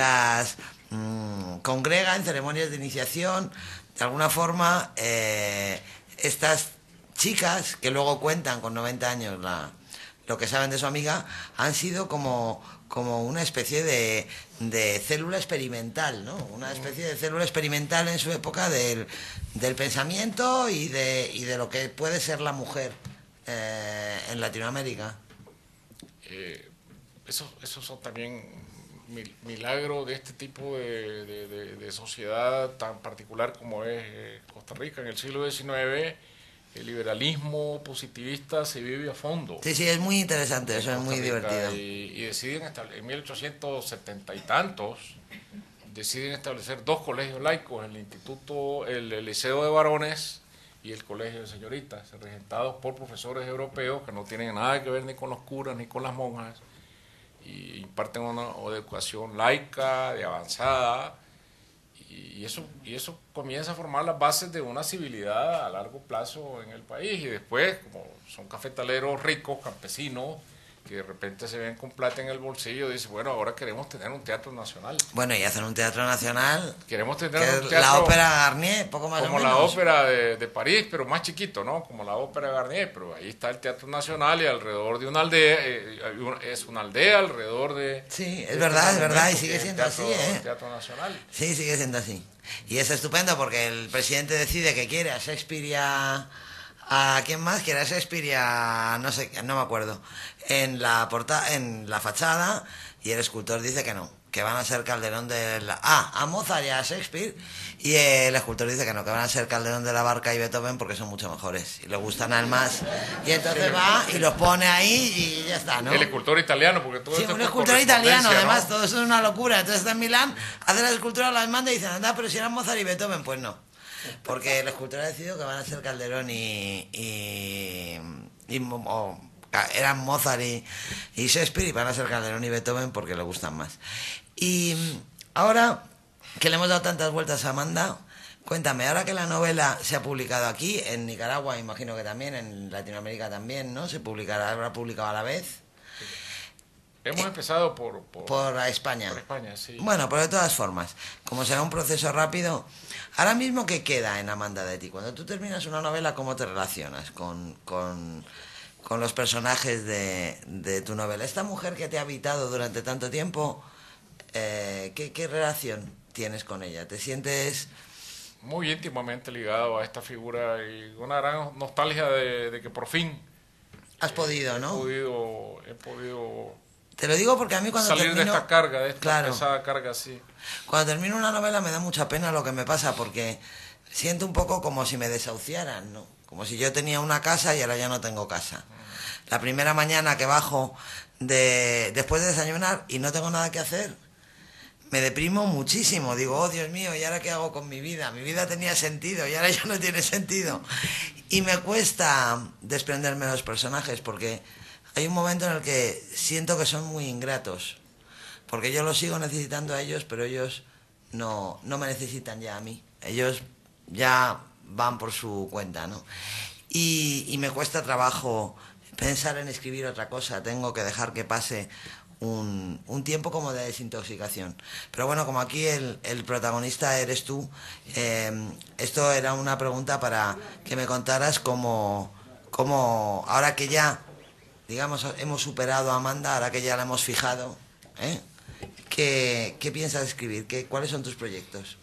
congrega en ceremonias de iniciación. De alguna forma, estas chicas, que luego cuentan con 90 años lo que saben de su amiga, han sido como una especie de célula experimental, ¿no? Una especie de célula experimental en su época del pensamiento y de lo que puede ser la mujer en Latinoamérica. esos son también milagros de este tipo de sociedad tan particular como es Costa Rica. En el siglo XIX el liberalismo positivista se vive a fondo. Sí, sí, es muy interesante, eso es muy divertido. Y deciden en 1870 y tantos, deciden establecer dos colegios laicos, el Liceo de Varones y el Colegio de Señoritas, regentados por profesores europeos que no tienen nada que ver ni con los curas ni con las monjas, y imparten una educación laica, de avanzada, y eso comienza a formar las bases de una civilidad a largo plazo en el país. Y después, como son cafetaleros ricos, campesinos, que de repente se ven con plata en el bolsillo, dicen, bueno, ahora queremos tener un teatro nacional. Bueno, y hacen un teatro nacional. Queremos tener un teatro, la ópera Garnier, poco más o menos. Como la ópera de París, pero más chiquito, ¿no? Como la ópera Garnier, pero ahí está el Teatro Nacional y alrededor de una aldea, es una aldea alrededor de... Sí, es verdad, y sigue siendo así, ¿eh? El Teatro Nacional. Sí, sigue siendo así. Y es estupendo porque el presidente decide que quiere a Shakespeare y ¿a quién más? Quiere a Shakespeare y no sé, no me acuerdo. En la fachada, y el escultor dice que no, que van a ser Calderón a Mozart y a Shakespeare, y el escultor dice que no, que van a ser Calderón de la Barca y Beethoven porque son mucho mejores y le gustan al más, y entonces va y los pone ahí y ya está, ¿no? El escultor italiano, porque todo sí, un escultor italiano, además, ¿no? Todo eso es una locura. Entonces está en Milán, hace la escultura, las manda y dicen, anda, pero si eran Mozart y Beethoven, pues no, porque el escultor ha decidido que van a ser Calderón eran Mozart y Shakespeare, y van a ser Calderón y Beethoven porque le gustan más. Y ahora que le hemos dado tantas vueltas a Amanda, cuéntame, ahora que la novela se ha publicado aquí, en Nicaragua imagino que también, en Latinoamérica también, ¿no? Habrá publicado a la vez. Hemos empezado por España. Por España, sí. Bueno, pero de todas formas, como será un proceso rápido, ahora mismo, ¿qué queda en Amanda de ti? Cuando tú terminas una novela, ¿cómo te relacionas con los personajes de tu novela? Esta mujer que te ha habitado durante tanto tiempo, ¿qué relación tienes con ella? ¿Te sientes...? Muy íntimamente ligado a esta figura y una gran nostalgia de que por fin... Has podido, ¿no? He podido... Te lo digo porque a mí cuando salir termino... de esta carga, de esta claro, pesada carga, sí. Cuando termino una novela me da mucha pena lo que me pasa, porque siento un poco como si me desahuciaran, ¿no? Como si yo tenía una casa y ahora ya no tengo casa. La primera mañana que bajo después de desayunar y no tengo nada que hacer, me deprimo muchísimo. Digo, oh Dios mío, ¿y ahora qué hago con mi vida? Mi vida tenía sentido y ahora ya no tiene sentido. Y me cuesta desprenderme de los personajes porque hay un momento en el que siento que son muy ingratos. Porque yo los sigo necesitando a ellos, pero ellos no me necesitan ya a mí. Ellos ya van por su cuenta, ¿no? Y me cuesta trabajo pensar en escribir otra cosa. Tengo que dejar que pase un tiempo como de desintoxicación. Pero bueno, como aquí el protagonista eres tú, esto era una pregunta para que me contaras cómo ahora que ya, digamos, hemos superado a Amanda, ahora que ya la hemos fijado, ¿qué piensas escribir? ¿Cuáles son tus proyectos?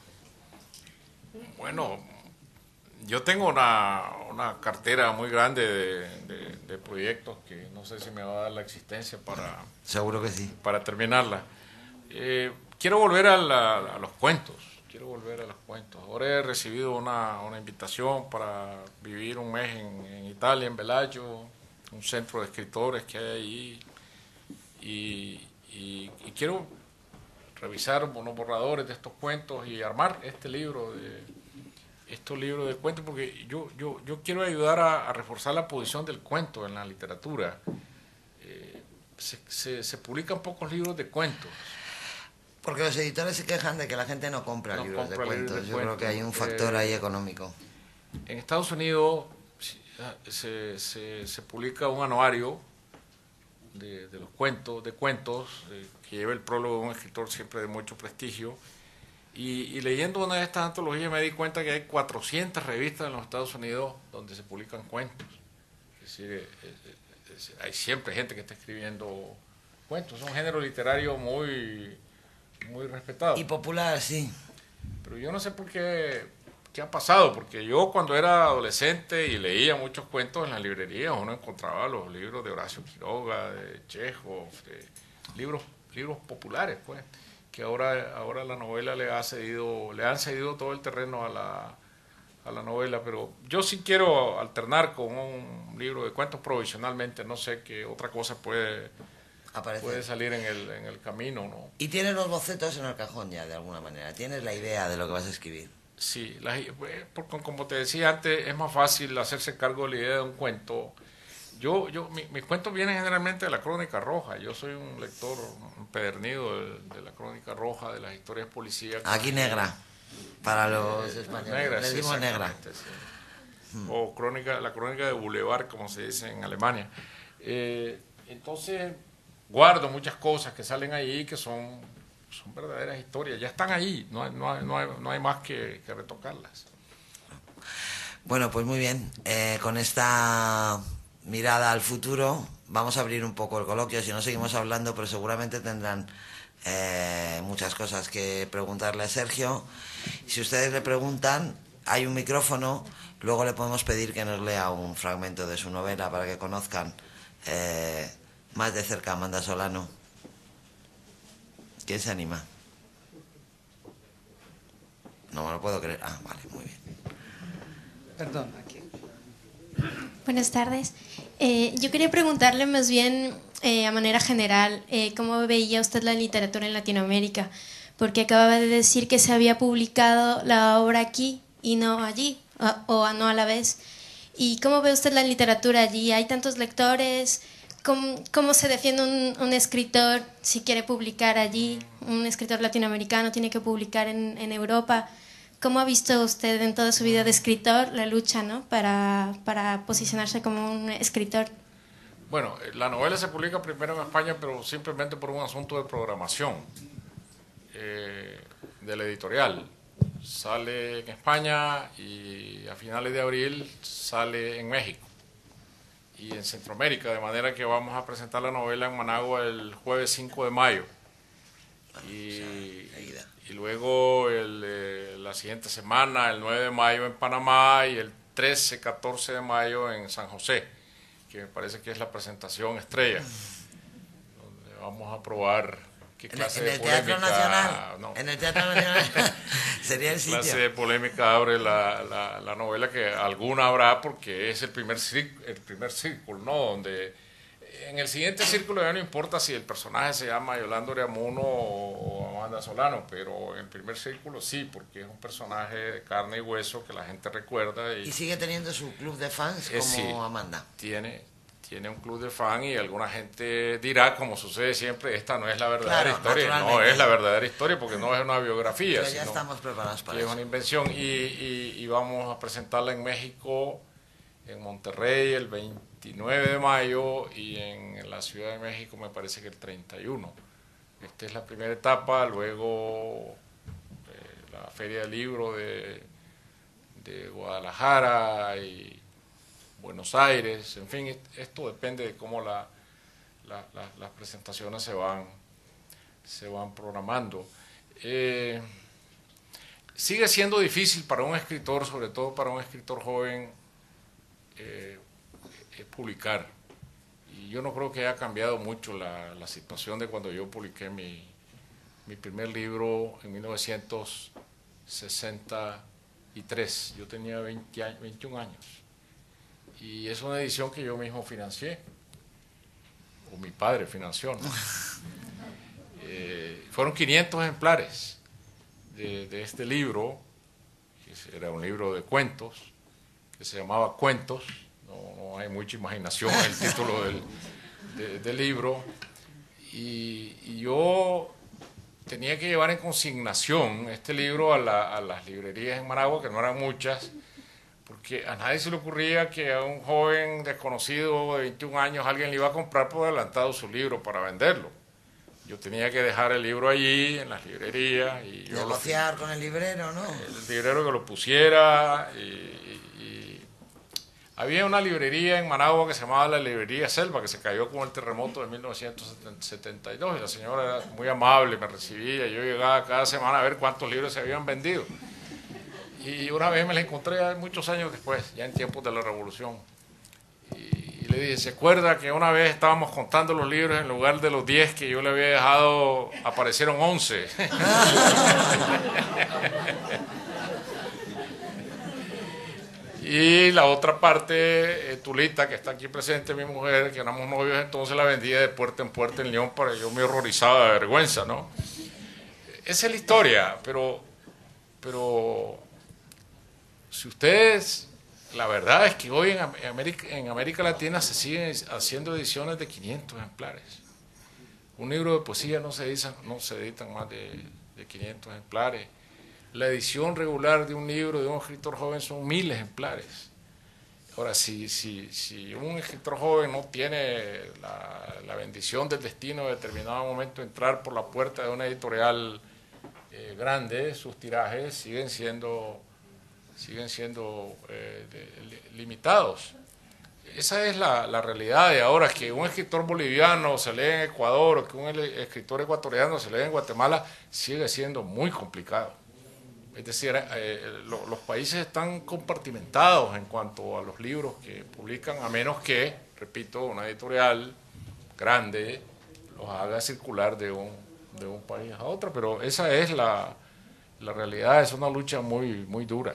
Bueno, yo tengo una cartera muy grande de proyectos que no sé si me va a dar la existencia para... Seguro que sí. Para terminarla. Quiero volver a los cuentos. Ahora he recibido una invitación para vivir un mes en Italia, en Bellagio, un centro de escritores que hay ahí. Y quiero revisar unos borradores de estos cuentos y armar estos libros de cuentos, porque yo quiero ayudar a reforzar la posición del cuento en la literatura. Se publican pocos libros de cuentos. Porque los editores se quejan de que la gente no compra libros de cuentos. Yo creo que hay un factor ahí económico. En Estados Unidos se publica un anuario de los cuentos, que lleva el prólogo de un escritor siempre de mucho prestigio. Y leyendo una de estas antologías me di cuenta que hay 400 revistas en los Estados Unidos donde se publican cuentos. Es decir, hay siempre gente que está escribiendo cuentos. Es un género literario muy respetado. Y popular, sí. Pero yo no sé por qué qué ha pasado, porque yo cuando era adolescente y leía muchos cuentos en las librerías, uno encontraba los libros de Horacio Quiroga, de Chekhov, de libros populares, pues, que ahora la novela le han cedido todo el terreno a la novela, pero yo sí quiero alternar con un libro de cuentos provisionalmente, no sé qué otra cosa puede salir en el camino, ¿no? Y tienes los bocetos en el cajón ya, de alguna manera, tienes la idea de lo que vas a escribir. Sí, porque como te decía antes, es más fácil hacerse cargo de la idea de un cuento. Mis cuentos vienen generalmente de la Crónica Roja. Yo soy un lector empedernido de la Crónica Roja, de las historias policíacas. Aquí negra, para los españoles. Negra, les dimos negra. Sí. O la crónica de Boulevard, como se dice en Alemania. Entonces, guardo muchas cosas que salen ahí que son verdaderas historias. Ya están ahí, no hay más que retocarlas. Bueno, pues muy bien. Con esta mirada al futuro vamos a abrir un poco el coloquio. Si no, seguimos hablando, pero seguramente tendrán muchas cosas que preguntarle a Sergio. Si ustedes le preguntan, hay un micrófono. Luego le podemos pedir que nos lea un fragmento de su novela para que conozcan más de cerca a Amanda Solano. ¿Quién se anima? No me lo puedo creer. Ah, vale, muy bien. Perdón, aquí. Buenas tardes. Yo quería preguntarle más bien a manera general cómo veía usted la literatura en Latinoamérica, porque acababa de decir que se había publicado la obra aquí y no allí, o no a la vez. ¿Y cómo ve usted la literatura allí? ¿Hay tantos lectores? ¿Cómo se defiende un escritor si quiere publicar allí? Un escritor latinoamericano tiene que publicar en Europa. ¿Cómo ha visto usted en toda su vida de escritor la lucha, ¿no? para posicionarse como un escritor? Bueno, la novela se publica primero en España, pero simplemente por un asunto de programación de la editorial. Sale en España y a finales de abril sale en México y en Centroamérica, de manera que vamos a presentar la novela en Managua el jueves 5 de mayo. Y luego la siguiente semana, el 9 de mayo en Panamá y el 13, 14 de mayo en San José, que me parece que es la presentación estrella, donde vamos a probar qué clase de polémica... Teatro Nacional, no. En el Teatro Nacional sería el sitio. Clase de polémica abre la novela, que alguna habrá porque es el primer círculo, ¿no? Donde... En el siguiente círculo ya no importa si el personaje se llama Yolanda Oreamuno o Amanda Solano, pero en el primer círculo sí, porque es un personaje de carne y hueso que la gente recuerda. ¿Y sigue teniendo su club de fans como sí, Amanda? Tiene un club de fans y alguna gente dirá, como sucede siempre, esta no es la verdadera historia. No es la verdadera historia porque no es una biografía. Pero ya estamos preparados para eso. Es eso. una invención y vamos a presentarla en México, en Monterrey el 29 de mayo y en la Ciudad de México me parece que el 31. Esta es la primera etapa, luego la Feria del Libro de Guadalajara y Buenos Aires, en fin, esto depende de cómo las presentaciones se van programando. Sigue siendo difícil para un escritor, sobre todo para un escritor joven, publicar, y yo no creo que haya cambiado mucho la situación de cuando yo publiqué mi primer libro en 1963. Yo tenía 21 años y es una edición que yo mismo financié, o mi padre financió, ¿no? Fueron 500 ejemplares de este libro, que era un libro de cuentos que se llamaba Cuentos. No hay mucha imaginación en el título del libro, y yo tenía que llevar en consignación este libro a las librerías en Managua, que no eran muchas, porque a nadie se le ocurría que a un joven desconocido de 21 años alguien le iba a comprar por adelantado su libro para venderlo. Yo tenía que dejar el libro allí en las librerías y negociar con el librero, ¿no? El librero que lo pusiera. Había una librería en Managua que se llamaba la Librería Selva, que se cayó con el terremoto de 1972, y la señora era muy amable, me recibía, yo llegaba cada semana a ver cuántos libros se habían vendido. Y una vez me la encontré muchos años después, ya en tiempos de la Revolución. Y le dije, ¿se acuerda que una vez estábamos contando los libros en lugar de los 10 que yo le había dejado, aparecieron 11? Y la otra parte, Tulita, que está aquí presente, mi mujer, que éramos novios entonces, la vendía de puerta en puerta en León, para yo me horrorizaba de vergüenza, ¿no? Esa es la historia, pero si ustedes, la verdad es que hoy en América Latina se siguen haciendo ediciones de 500 ejemplares. Un libro de poesía no se editan más de 500 ejemplares. La edición regular de un libro de un escritor joven son 1000 ejemplares. Ahora, si un escritor joven no tiene la bendición del destino de determinado momento entrar por la puerta de una editorial grande, sus tirajes siguen siendo limitados. Esa es la realidad de ahora, que un escritor boliviano se lee en Ecuador o que un escritor ecuatoriano se lee en Guatemala sigue siendo muy complicado. Es decir, los países están compartimentados en cuanto a los libros que publican, a menos que, repito, una editorial grande los haga circular de un país a otro, pero esa es la realidad, es una lucha muy, muy dura.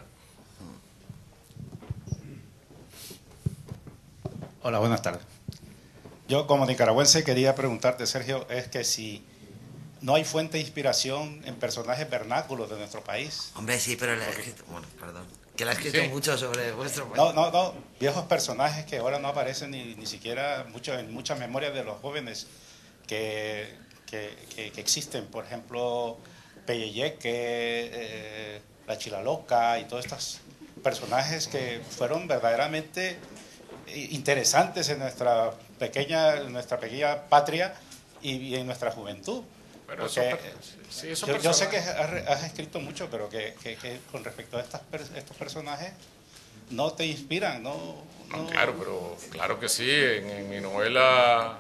Hola, buenas tardes. Yo como nicaragüense quería preguntarte, Sergio, es que si no hay fuente de inspiración en personajes vernáculos de nuestro país. Hombre, sí, pero le ha escrito, bueno, perdón, que le ha escrito mucho sobre vuestro país. No, viejos personajes que ahora no aparecen ni siquiera en muchas memorias de los jóvenes que existen, por ejemplo, Peyeyeque, La Chilaloca y todos estos personajes que fueron verdaderamente interesantes en nuestra pequeña patria y en nuestra juventud. Pero yo sé que has escrito mucho, pero que con respecto a estos personajes no te inspiran, no. Claro que sí. En mi novela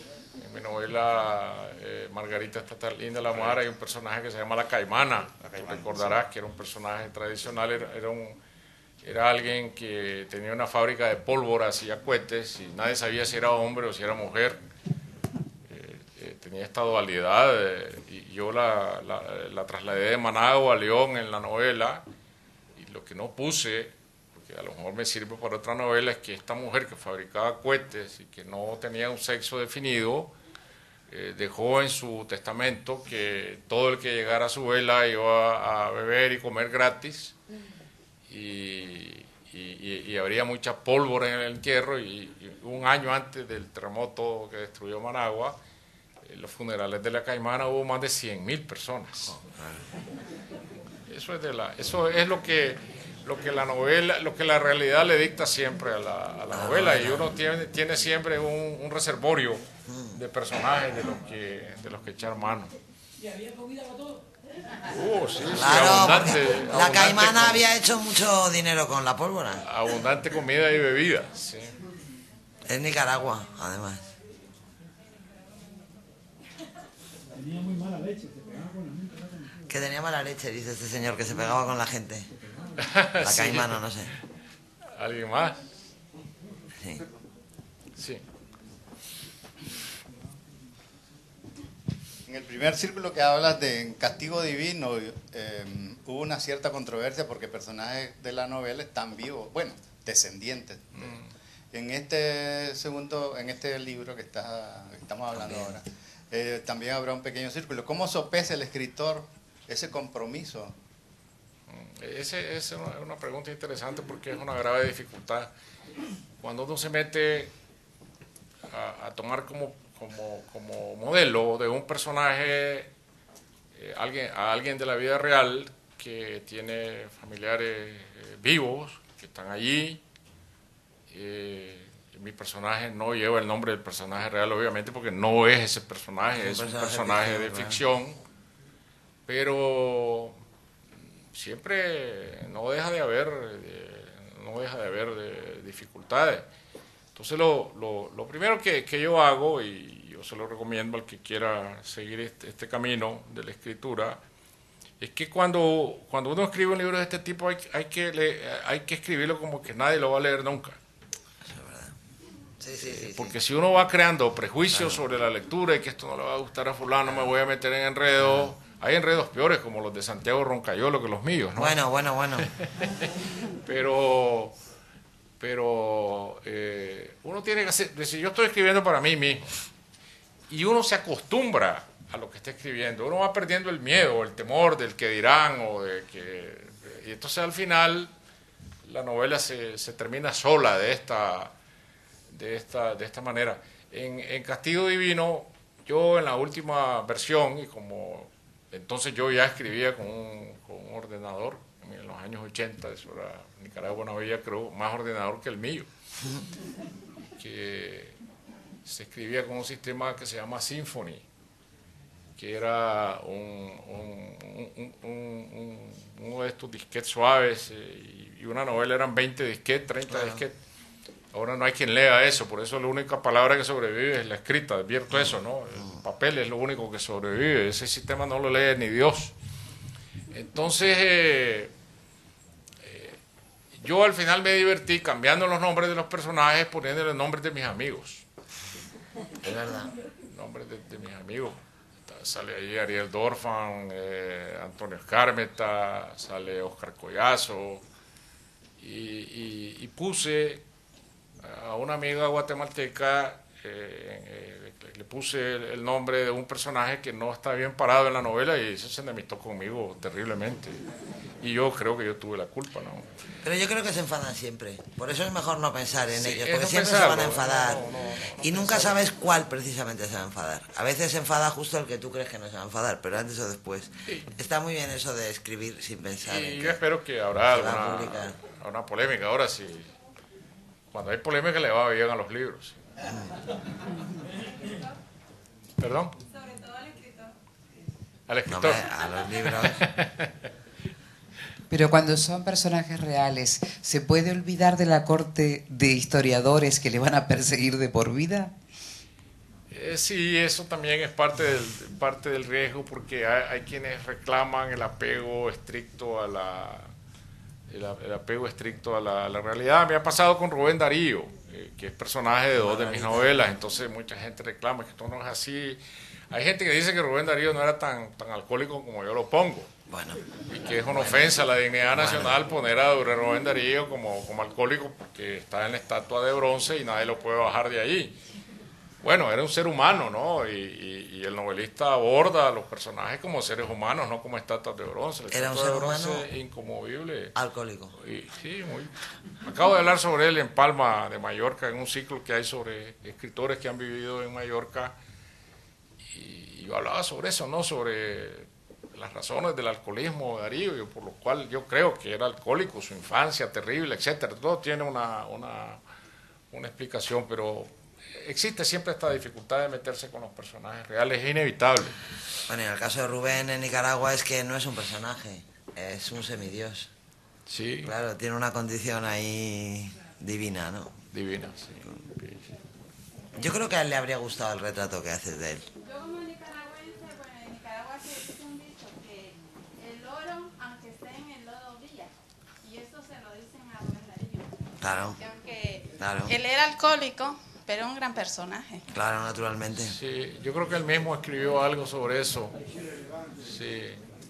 Margarita está tan linda la mujer, hay un personaje que se llama La Caimana. Tú recordarás que era un personaje tradicional, era alguien que tenía una fábrica de pólvora, hacía cohetes y nadie sabía si era hombre o si era mujer. Tenía esta dualidad y yo la trasladé de Managua a León en la novela, y lo que no puse, porque a lo mejor me sirve para otra novela, es que esta mujer que fabricaba cohetes y que no tenía un sexo definido, dejó en su testamento que todo el que llegara a su vela iba a beber y comer gratis, y habría mucha pólvora en el entierro, y un año antes del terremoto que destruyó Managua, en los funerales de La Caimana hubo más de 100.000 personas. Eso es lo que la novela, lo que la realidad le dicta siempre a la novela, y uno tiene siempre un reservorio de personajes de los que echar mano. ¿Y había comida para todos? Sí, Claro, abundante. La Caimana había hecho mucho dinero con la pólvora. Abundante comida y bebida, sí. Es Nicaragua, además. Tenía muy mala leche, se pegaba con la gente. Que tenía mala leche, dice este señor, que se pegaba con la gente. La Caimana, no sé. ¿Alguien más? Sí. Sí. En el primer círculo que hablas de Castigo Divino, hubo una cierta controversia porque personajes de la novela están vivos, bueno, descendientes. En este libro que estamos hablando ahora, también habrá un pequeño círculo. ¿Cómo sopesa el escritor ese compromiso? Esa es una pregunta interesante, porque es una grave dificultad. Cuando uno se mete a tomar como modelo de un personaje a alguien de la vida real que tiene familiares vivos, que están allí, mi personaje no lleva el nombre del personaje real, obviamente, porque no es ese personaje, es un personaje de ficción, pero siempre no deja de haber dificultades. Entonces lo primero que yo hago, y yo se lo recomiendo al que quiera seguir este camino de la escritura, es que cuando uno escribe un libro de este tipo hay que escribirlo como que nadie lo va a leer nunca. Sí, porque si uno va creando prejuicios sobre la lectura y que esto no le va a gustar a fulano, me voy a meter en enredos. Hay enredos peores como los de Santiago Roncayolo que los míos, ¿no? Bueno. pero uno tiene que hacer, si yo estoy escribiendo para mí mismo y uno se acostumbra a lo que está escribiendo, uno va perdiendo el miedo, el temor del que dirán y entonces al final la novela se termina sola de esta manera. En Castigo Divino, yo en la última versión, y como entonces yo ya escribía con un ordenador, en los años 80, eso era Nicaragua no había, creo, más ordenador que el mío, que se escribía con un sistema que se llama Symphony, que era uno de estos disquetes suaves, y una novela eran 20 disquetes, 30 disquetes. Ahora no hay quien lea eso, por eso la única palabra que sobrevive es la escrita, advierto eso, ¿no? El papel es lo único que sobrevive, ese sistema no lo lee ni Dios. Entonces, yo al final me divertí cambiando los nombres de los personajes, poniéndole nombres de mis amigos. Es verdad. Nombres de mis amigos. Sale ahí Ariel Dorfan, Antonio Escármeta, sale Oscar Collazo, y puse a una amiga guatemalteca, le puse el nombre de un personaje que no está bien parado en la novela y eso se enemistó conmigo terriblemente. Y yo creo que yo tuve la culpa, ¿no? Pero yo creo que se enfadan siempre. Por eso es mejor no pensar en ellos, porque no siempre pensarlo, se van a enfadar. no y nunca sabes cuál precisamente se va a enfadar. A veces se enfada justo el que tú crees que no se va a enfadar, pero antes o después. Sí. Está muy bien eso de escribir sin pensar. Y yo espero que habrá se va a publicar. alguna polémica. Ahora sí, cuando hay polémica le va bien a los libros. ¿Perdón? Sobre todo al escritor. Al No, escritor. hombre, a los libros. Pero cuando son personajes reales, ¿se puede olvidar de la corte de historiadores que le van a perseguir de por vida? Sí, eso también es parte del riesgo, porque hay quienes reclaman el apego estricto a la realidad. Me ha pasado con Rubén Darío, que es personaje de dos de mis novelas, entonces mucha gente reclama que esto no es así. Hay gente que dice que Rubén Darío no era tan alcohólico como yo lo pongo. Bueno. Y que es una ofensa a la dignidad nacional poner a Rubén Darío como alcohólico, porque está en la estatua de bronce y nadie lo puede bajar de allí. Bueno, era un ser humano, ¿no? Y el novelista aborda a los personajes como seres humanos, no como estatuas de bronce. Era un ser humano inconmovible. Alcohólico. Sí, acabo de hablar sobre él en Palma de Mallorca, en un ciclo que hay sobre escritores que han vivido en Mallorca. Y yo hablaba sobre eso, ¿no? Sobre las razones del alcoholismo de Darío, por lo cual yo creo que era alcohólico, su infancia terrible, etcétera. Todo tiene una explicación, pero existe siempre esta dificultad de meterse con los personajes reales, es inevitable. Bueno, y en el caso de Rubén en Nicaragua es que no es un personaje, es un semidios. Sí. Claro, tiene una condición ahí divina, ¿no? Divina, sí. Yo creo que a él le habría gustado el retrato que haces de él. Yo como nicaragüense, bueno, en Nicaragua se dice un dicho que el oro, aunque esté en el lodo, brilla. Y eso se lo dicen a Rubén Darío. Claro. Que aunque Claro. él era alcohólico, pero un gran personaje. Claro, naturalmente. Sí, yo creo que él mismo escribió algo sobre eso. Sí.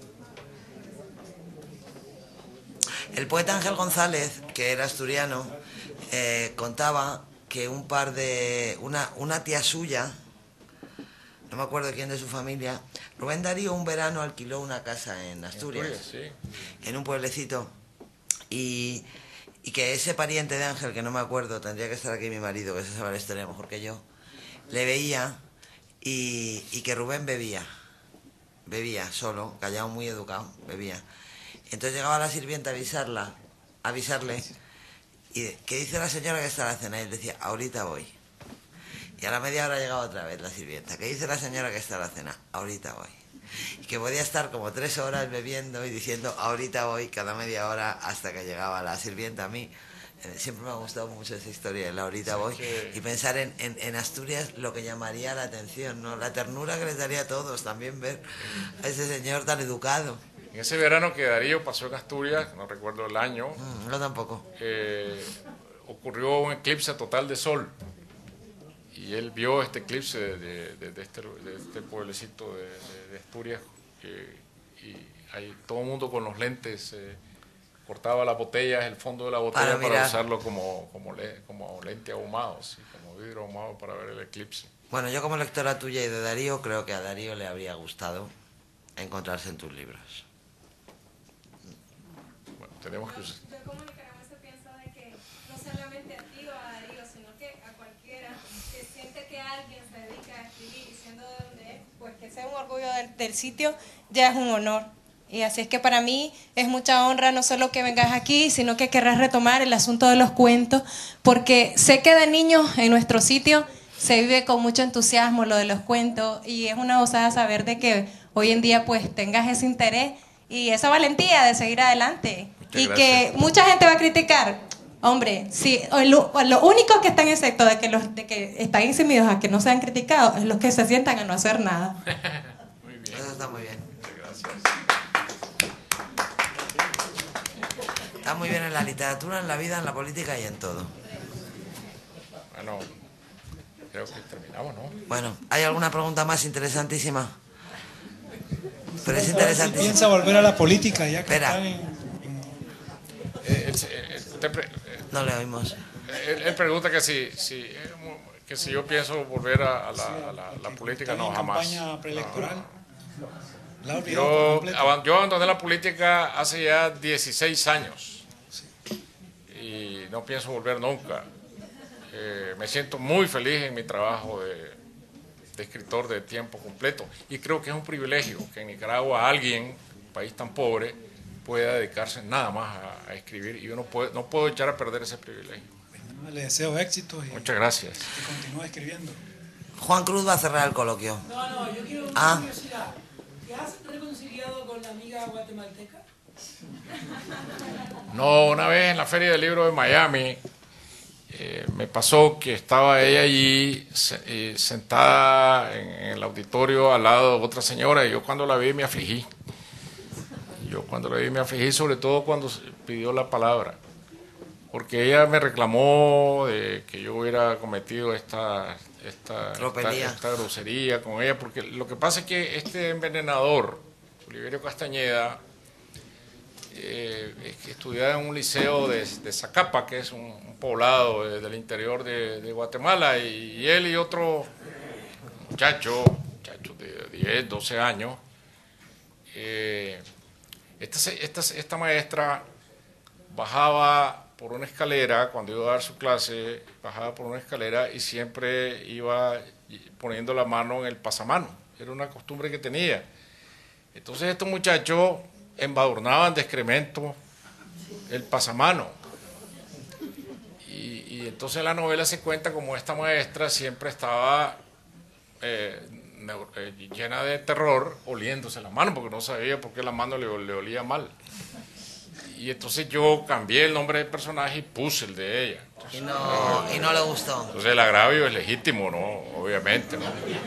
El poeta Ángel González, que era asturiano, contaba que una tía suya, no me acuerdo quién de su familia, Rubén Darío un verano alquiló una casa en Asturias, Sí. en un pueblecito, y que ese pariente de Ángel, que no me acuerdo, tendría que estar aquí mi marido, que se sabe la historia mejor que yo, le veía y que Rubén bebía solo, callado, muy educado, bebía. Entonces llegaba la sirvienta a avisarle, y ¿qué dice la señora que está a la cena? Y él decía, ahorita voy. Y a la media hora llegaba otra vez la sirvienta, ¿qué dice la señora que está a la cena? Ahorita voy. Y que podía estar como 3 horas bebiendo y diciendo, ahorita voy, cada media hora, hasta que llegaba la sirvienta. A mí siempre me ha gustado mucho esa historia de la ahorita voy, y pensar en Asturias lo que llamaría la atención, ¿no? La ternura que les daría a todos, también ver a ese señor tan educado. En ese verano que Darío pasó en Asturias, no recuerdo el año, No tampoco. ocurrió un eclipse total de sol. Y él vio este eclipse de este pueblecito de Asturias. Y ahí todo el mundo con los lentes cortaba las botellas, el fondo de la botella para usarlo como lente ahumado, ¿sí? Como vidrio ahumado para ver el eclipse. Bueno, yo como lectora tuya y de Darío, creo que a Darío le habría gustado encontrarse en tus libros. Bueno, tenemos que... Yo como nicaragüense pienso de que no solamente a ti o a Darío, sino que a cualquiera que siente que alguien se dedica a escribir y siendo de donde es, pues que sea un orgullo del sitio, ya es un honor. Y así es que para mí es mucha honra no solo que vengas aquí, sino que querrás retomar el asunto de los cuentos, porque sé que de niños en nuestro sitio se vive con mucho entusiasmo lo de los cuentos y es una gozada saber de que hoy en día pues tengas ese interés y esa valentía de seguir adelante. Muchas y gracias. que mucha gente va a criticar. Hombre, sí, lo único que están exceptos de que están eximidos a que no sean criticados es los que se sientan a no hacer nada. Muy bien. Eso está muy bien. Gracias. Está muy bien en la literatura, en la vida, en la política y en todo. Bueno, creo que terminamos, ¿no? Bueno, ¿hay alguna pregunta más interesantísima? Pero es Si interesantísima. piensa volver a la política ya que Espera. están No le oímos. Él pregunta que si yo pienso volver a la política. están No, en jamás. campaña preelectoral. La ha olvidado por completo. Yo abandoné la política hace ya 16 años y no pienso volver nunca. Me siento muy feliz en mi trabajo de escritor de tiempo completo y creo que es un privilegio que en Nicaragua alguien, un país tan pobre, pueda dedicarse nada más a escribir y yo no puedo echar a perder ese privilegio. Bueno, le deseo éxito y Muchas gracias. que continúe escribiendo. Juan Cruz va a cerrar el coloquio. No, yo quiero una Ah. curiosidad. ¿Te has reconciliado con la amiga guatemalteca? No, una vez en la Feria del Libro de Miami me pasó que estaba ella allí sentada en el auditorio al lado de otra señora y yo cuando la vi me afligí. Sobre todo cuando pidió la palabra, porque ella me reclamó de que yo hubiera cometido esta grosería con ella, porque lo que pasa es que este envenenador, Oliverio Castañeda, que estudiaba en un liceo de Zacapa, que es un poblado del interior de Guatemala, y él y otro muchacho de 10, 12 años, esta maestra bajaba por una escalera, cuando iba a dar su clase, bajaba por una escalera y siempre iba poniendo la mano en el pasamano, era una costumbre que tenía. Entonces estos muchachos embadurnaban de excremento el pasamano. Y entonces en la novela se cuenta como esta maestra siempre estaba llena de terror, oliéndose la mano, porque no sabía por qué la mano le olía mal. Y entonces yo cambié el nombre del personaje y puse el de ella. Entonces, Y no le gustó. Entonces el agravio es legítimo, ¿no? Obviamente, ¿no?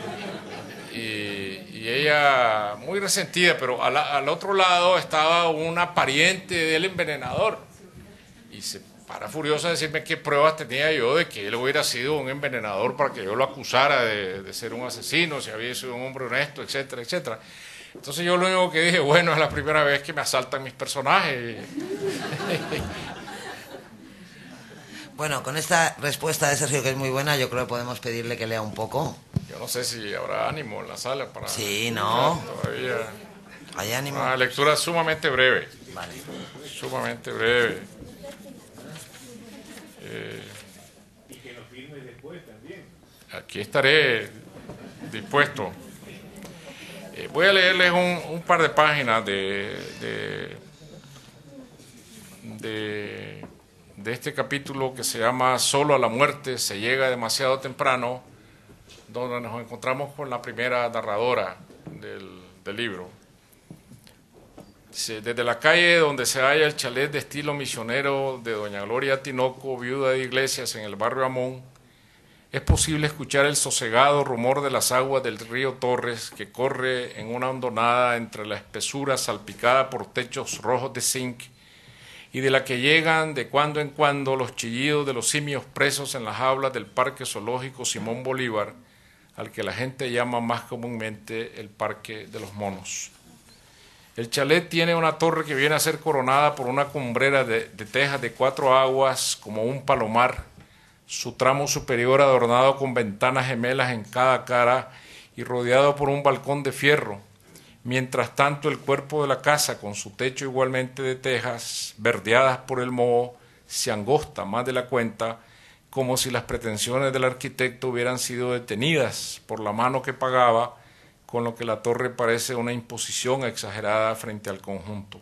Y ella muy resentida, pero al otro lado estaba una pariente del envenenador y se para furiosa a decirme qué pruebas tenía yo de que él hubiera sido un envenenador para que yo lo acusara de ser un asesino, si había sido un hombre honesto, etcétera, etcétera. Entonces yo lo único que dije, bueno, es la primera vez que me asaltan mis personajes. Bueno, con esta respuesta de Sergio, que es muy buena, yo creo que podemos pedirle que lea un poco. Yo no sé si habrá ánimo en la sala para... Sí, ¿no? Todavía... Hay ánimo. Una lectura sumamente breve. Vale. Sumamente breve. Y que lo firme después también. Aquí estaré dispuesto. Voy a leerles un par de páginas de este capítulo que se llama Solo a la muerte se llega demasiado temprano, donde nos encontramos con la primera narradora del libro. Dice, desde la calle donde se halla el chalet de estilo misionero de doña Gloria Tinoco, viuda de Iglesias, en el barrio Amón, es posible escuchar el sosegado rumor de las aguas del río Torres que corre en una hondonada entre la espesura salpicada por techos rojos de zinc y de la que llegan de cuando en cuando los chillidos de los simios presos en las jaulas del Parque Zoológico Simón Bolívar, al que la gente llama más comúnmente el Parque de los Monos. El chalet tiene una torre que viene a ser coronada por una cumbrera de tejas de 4 aguas como un palomar, su tramo superior adornado con ventanas gemelas en cada cara y rodeado por un balcón de fierro. Mientras tanto, el cuerpo de la casa, con su techo igualmente de tejas, verdeadas por el moho, se angosta más de la cuenta, como si las pretensiones del arquitecto hubieran sido detenidas por la mano que pagaba, con lo que la torre parece una imposición exagerada frente al conjunto.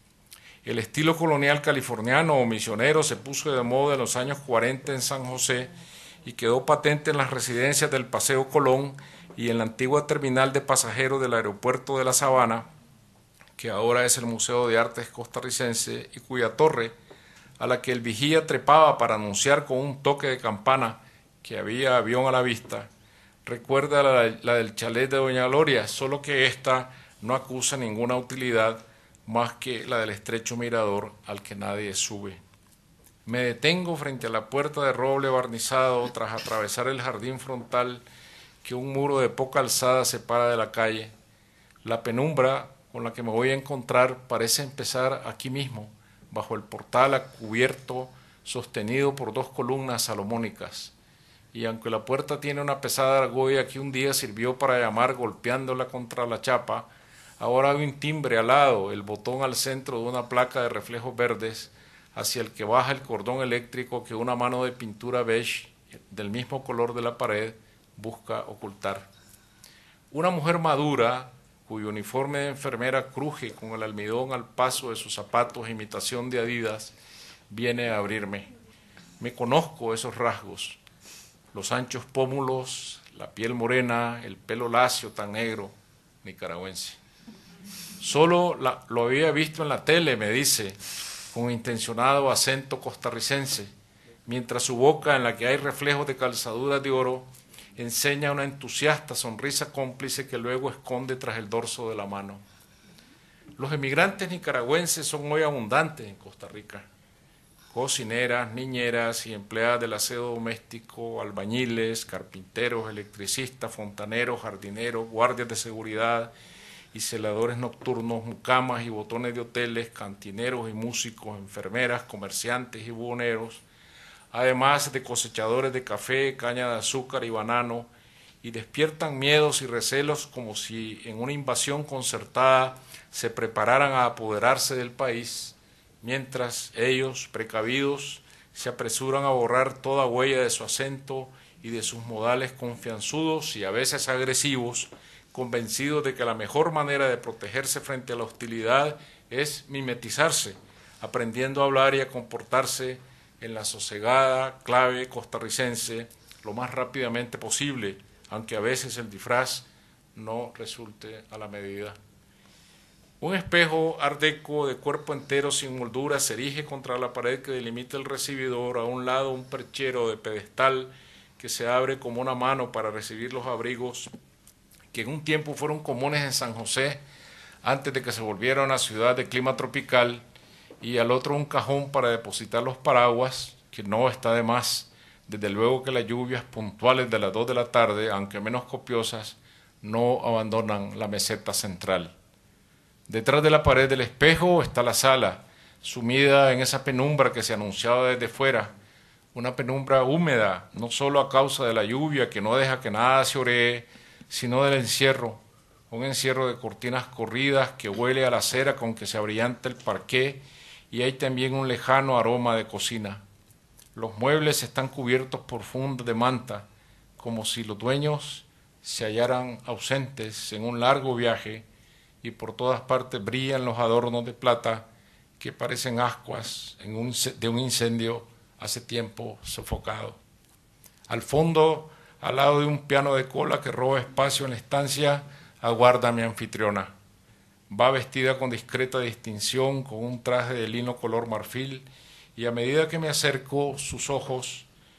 El estilo colonial californiano o misionero se puso de moda en los años 40 en San José y quedó patente en las residencias del Paseo Colón y en la antigua terminal de pasajeros del aeropuerto de La Sabana, que ahora es el Museo de Artes Costarricense y cuya torre, a la que el vigía trepaba para anunciar con un toque de campana que había avión a la vista, recuerda la del chalet de Doña Gloria, solo que ésta no acusa ninguna utilidad más que la del estrecho mirador al que nadie sube. Me detengo frente a la puerta de roble barnizado tras atravesar el jardín frontal que un muro de poca alzada separa de la calle. La penumbra con la que me voy a encontrar parece empezar aquí mismo, bajo el portal a cubierto sostenido por 2 columnas salomónicas. Y aunque la puerta tiene una pesada argolla que un día sirvió para llamar golpeándola contra la chapa, ahora hay un timbre alado, el botón al centro de una placa de reflejos verdes, hacia el que baja el cordón eléctrico que una mano de pintura beige, del mismo color de la pared, busca ocultar. Una mujer madura, cuyo uniforme de enfermera cruje con el almidón al paso de sus zapatos imitación de Adidas, viene a abrirme. Me conozco esos rasgos, los anchos pómulos, la piel morena, el pelo lacio tan negro, nicaragüense. Solo lo había visto en la tele, me dice, con intencionado acento costarricense, mientras su boca, en la que hay reflejos de calzaduras de oro, enseña una entusiasta sonrisa cómplice que luego esconde tras el dorso de la mano. Los emigrantes nicaragüenses son muy abundantes en Costa Rica. Cocineras, niñeras y empleadas del aseo doméstico, albañiles, carpinteros, electricistas, fontaneros, jardineros, guardias de seguridad y celadores nocturnos, mucamas y botones de hoteles, cantineros y músicos, enfermeras, comerciantes y buhoneros, además de cosechadores de café, caña de azúcar y banano, y despiertan miedos y recelos como si en una invasión concertada se prepararan a apoderarse del país, mientras ellos, precavidos, se apresuran a borrar toda huella de su acento y de sus modales confianzudos y a veces agresivos, convencidos de que la mejor manera de protegerse frente a la hostilidad es mimetizarse, aprendiendo a hablar y a comportarse en la sosegada clave costarricense lo más rápidamente posible, aunque a veces el disfraz no resulte a la medida. Un espejo art deco de cuerpo entero sin moldura se erige contra la pared que delimita el recibidor, a un lado un perchero de pedestal que se abre como una mano para recibir los abrigos que en un tiempo fueron comunes en San José antes de que se volviera una ciudad de clima tropical, y al otro un cajón para depositar los paraguas, que no está de más, desde luego que las lluvias puntuales de las 2 de la tarde, aunque menos copiosas, no abandonan la meseta central. Detrás de la pared del espejo está la sala, sumida en esa penumbra que se anunciaba desde fuera, una penumbra húmeda, no solo a causa de la lluvia que no deja que nada se oree, sino del encierro, un encierro de cortinas corridas que huele a la cera con que se abrillanta el parqué, y hay también un lejano aroma de cocina. Los muebles están cubiertos por fundas de manta, como si los dueños se hallaran ausentes en un largo viaje, y por todas partes brillan los adornos de plata que parecen ascuas de un incendio hace tiempo sofocado. Al fondo, al lado de un piano de cola que roba espacio en la estancia, aguarda a mi anfitriona. Va vestida con discreta distinción, con un traje de lino color marfil, y a medida que me acerco, sus ojos,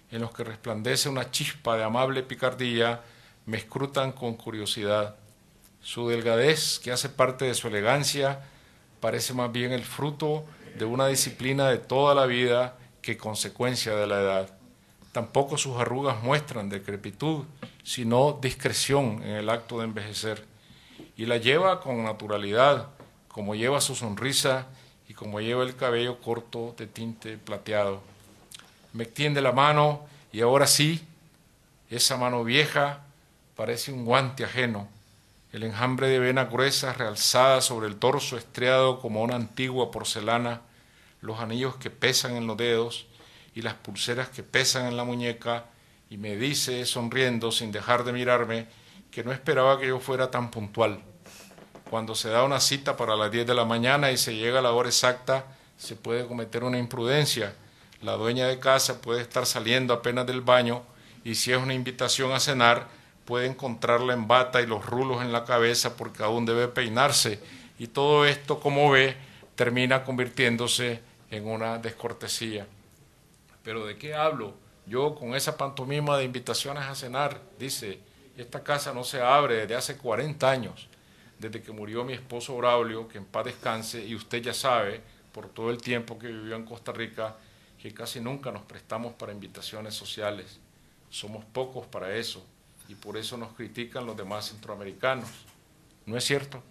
en los que resplandece una chispa de amable picardía, me escrutan con curiosidad. Su delgadez, que hace parte de su elegancia, parece más bien el fruto de una disciplina de toda la vida que consecuencia de la edad. Tampoco sus arrugas muestran decrepitud, sino discreción en el acto de envejecer. Y la lleva con naturalidad, como lleva su sonrisa y como lleva el cabello corto de tinte plateado. Me extiende la mano y ahora sí, esa mano vieja parece un guante ajeno. El enjambre de venas gruesas realzadas sobre el torso estriado como una antigua porcelana, los anillos que pesan en los dedos y las pulseras que pesan en la muñeca, y me dice, sonriendo, sin dejar de mirarme, que no esperaba que yo fuera tan puntual. Cuando se da una cita para las 10 de la mañana y se llega a la hora exacta, se puede cometer una imprudencia. La dueña de casa puede estar saliendo apenas del baño, y si es una invitación a cenar, puede encontrarla en bata y los rulos en la cabeza porque aún debe peinarse, y todo esto, como ve, termina convirtiéndose en una descortesía. ¿Pero de qué hablo? Yo con esa pantomima de invitaciones a cenar, dice, esta casa no se abre desde hace 40 años, desde que murió mi esposo Braulio, que en paz descanse, y usted ya sabe, por todo el tiempo que vivió en Costa Rica, que casi nunca nos prestamos para invitaciones sociales. Somos pocos para eso, y por eso nos critican los demás centroamericanos. ¿No es cierto?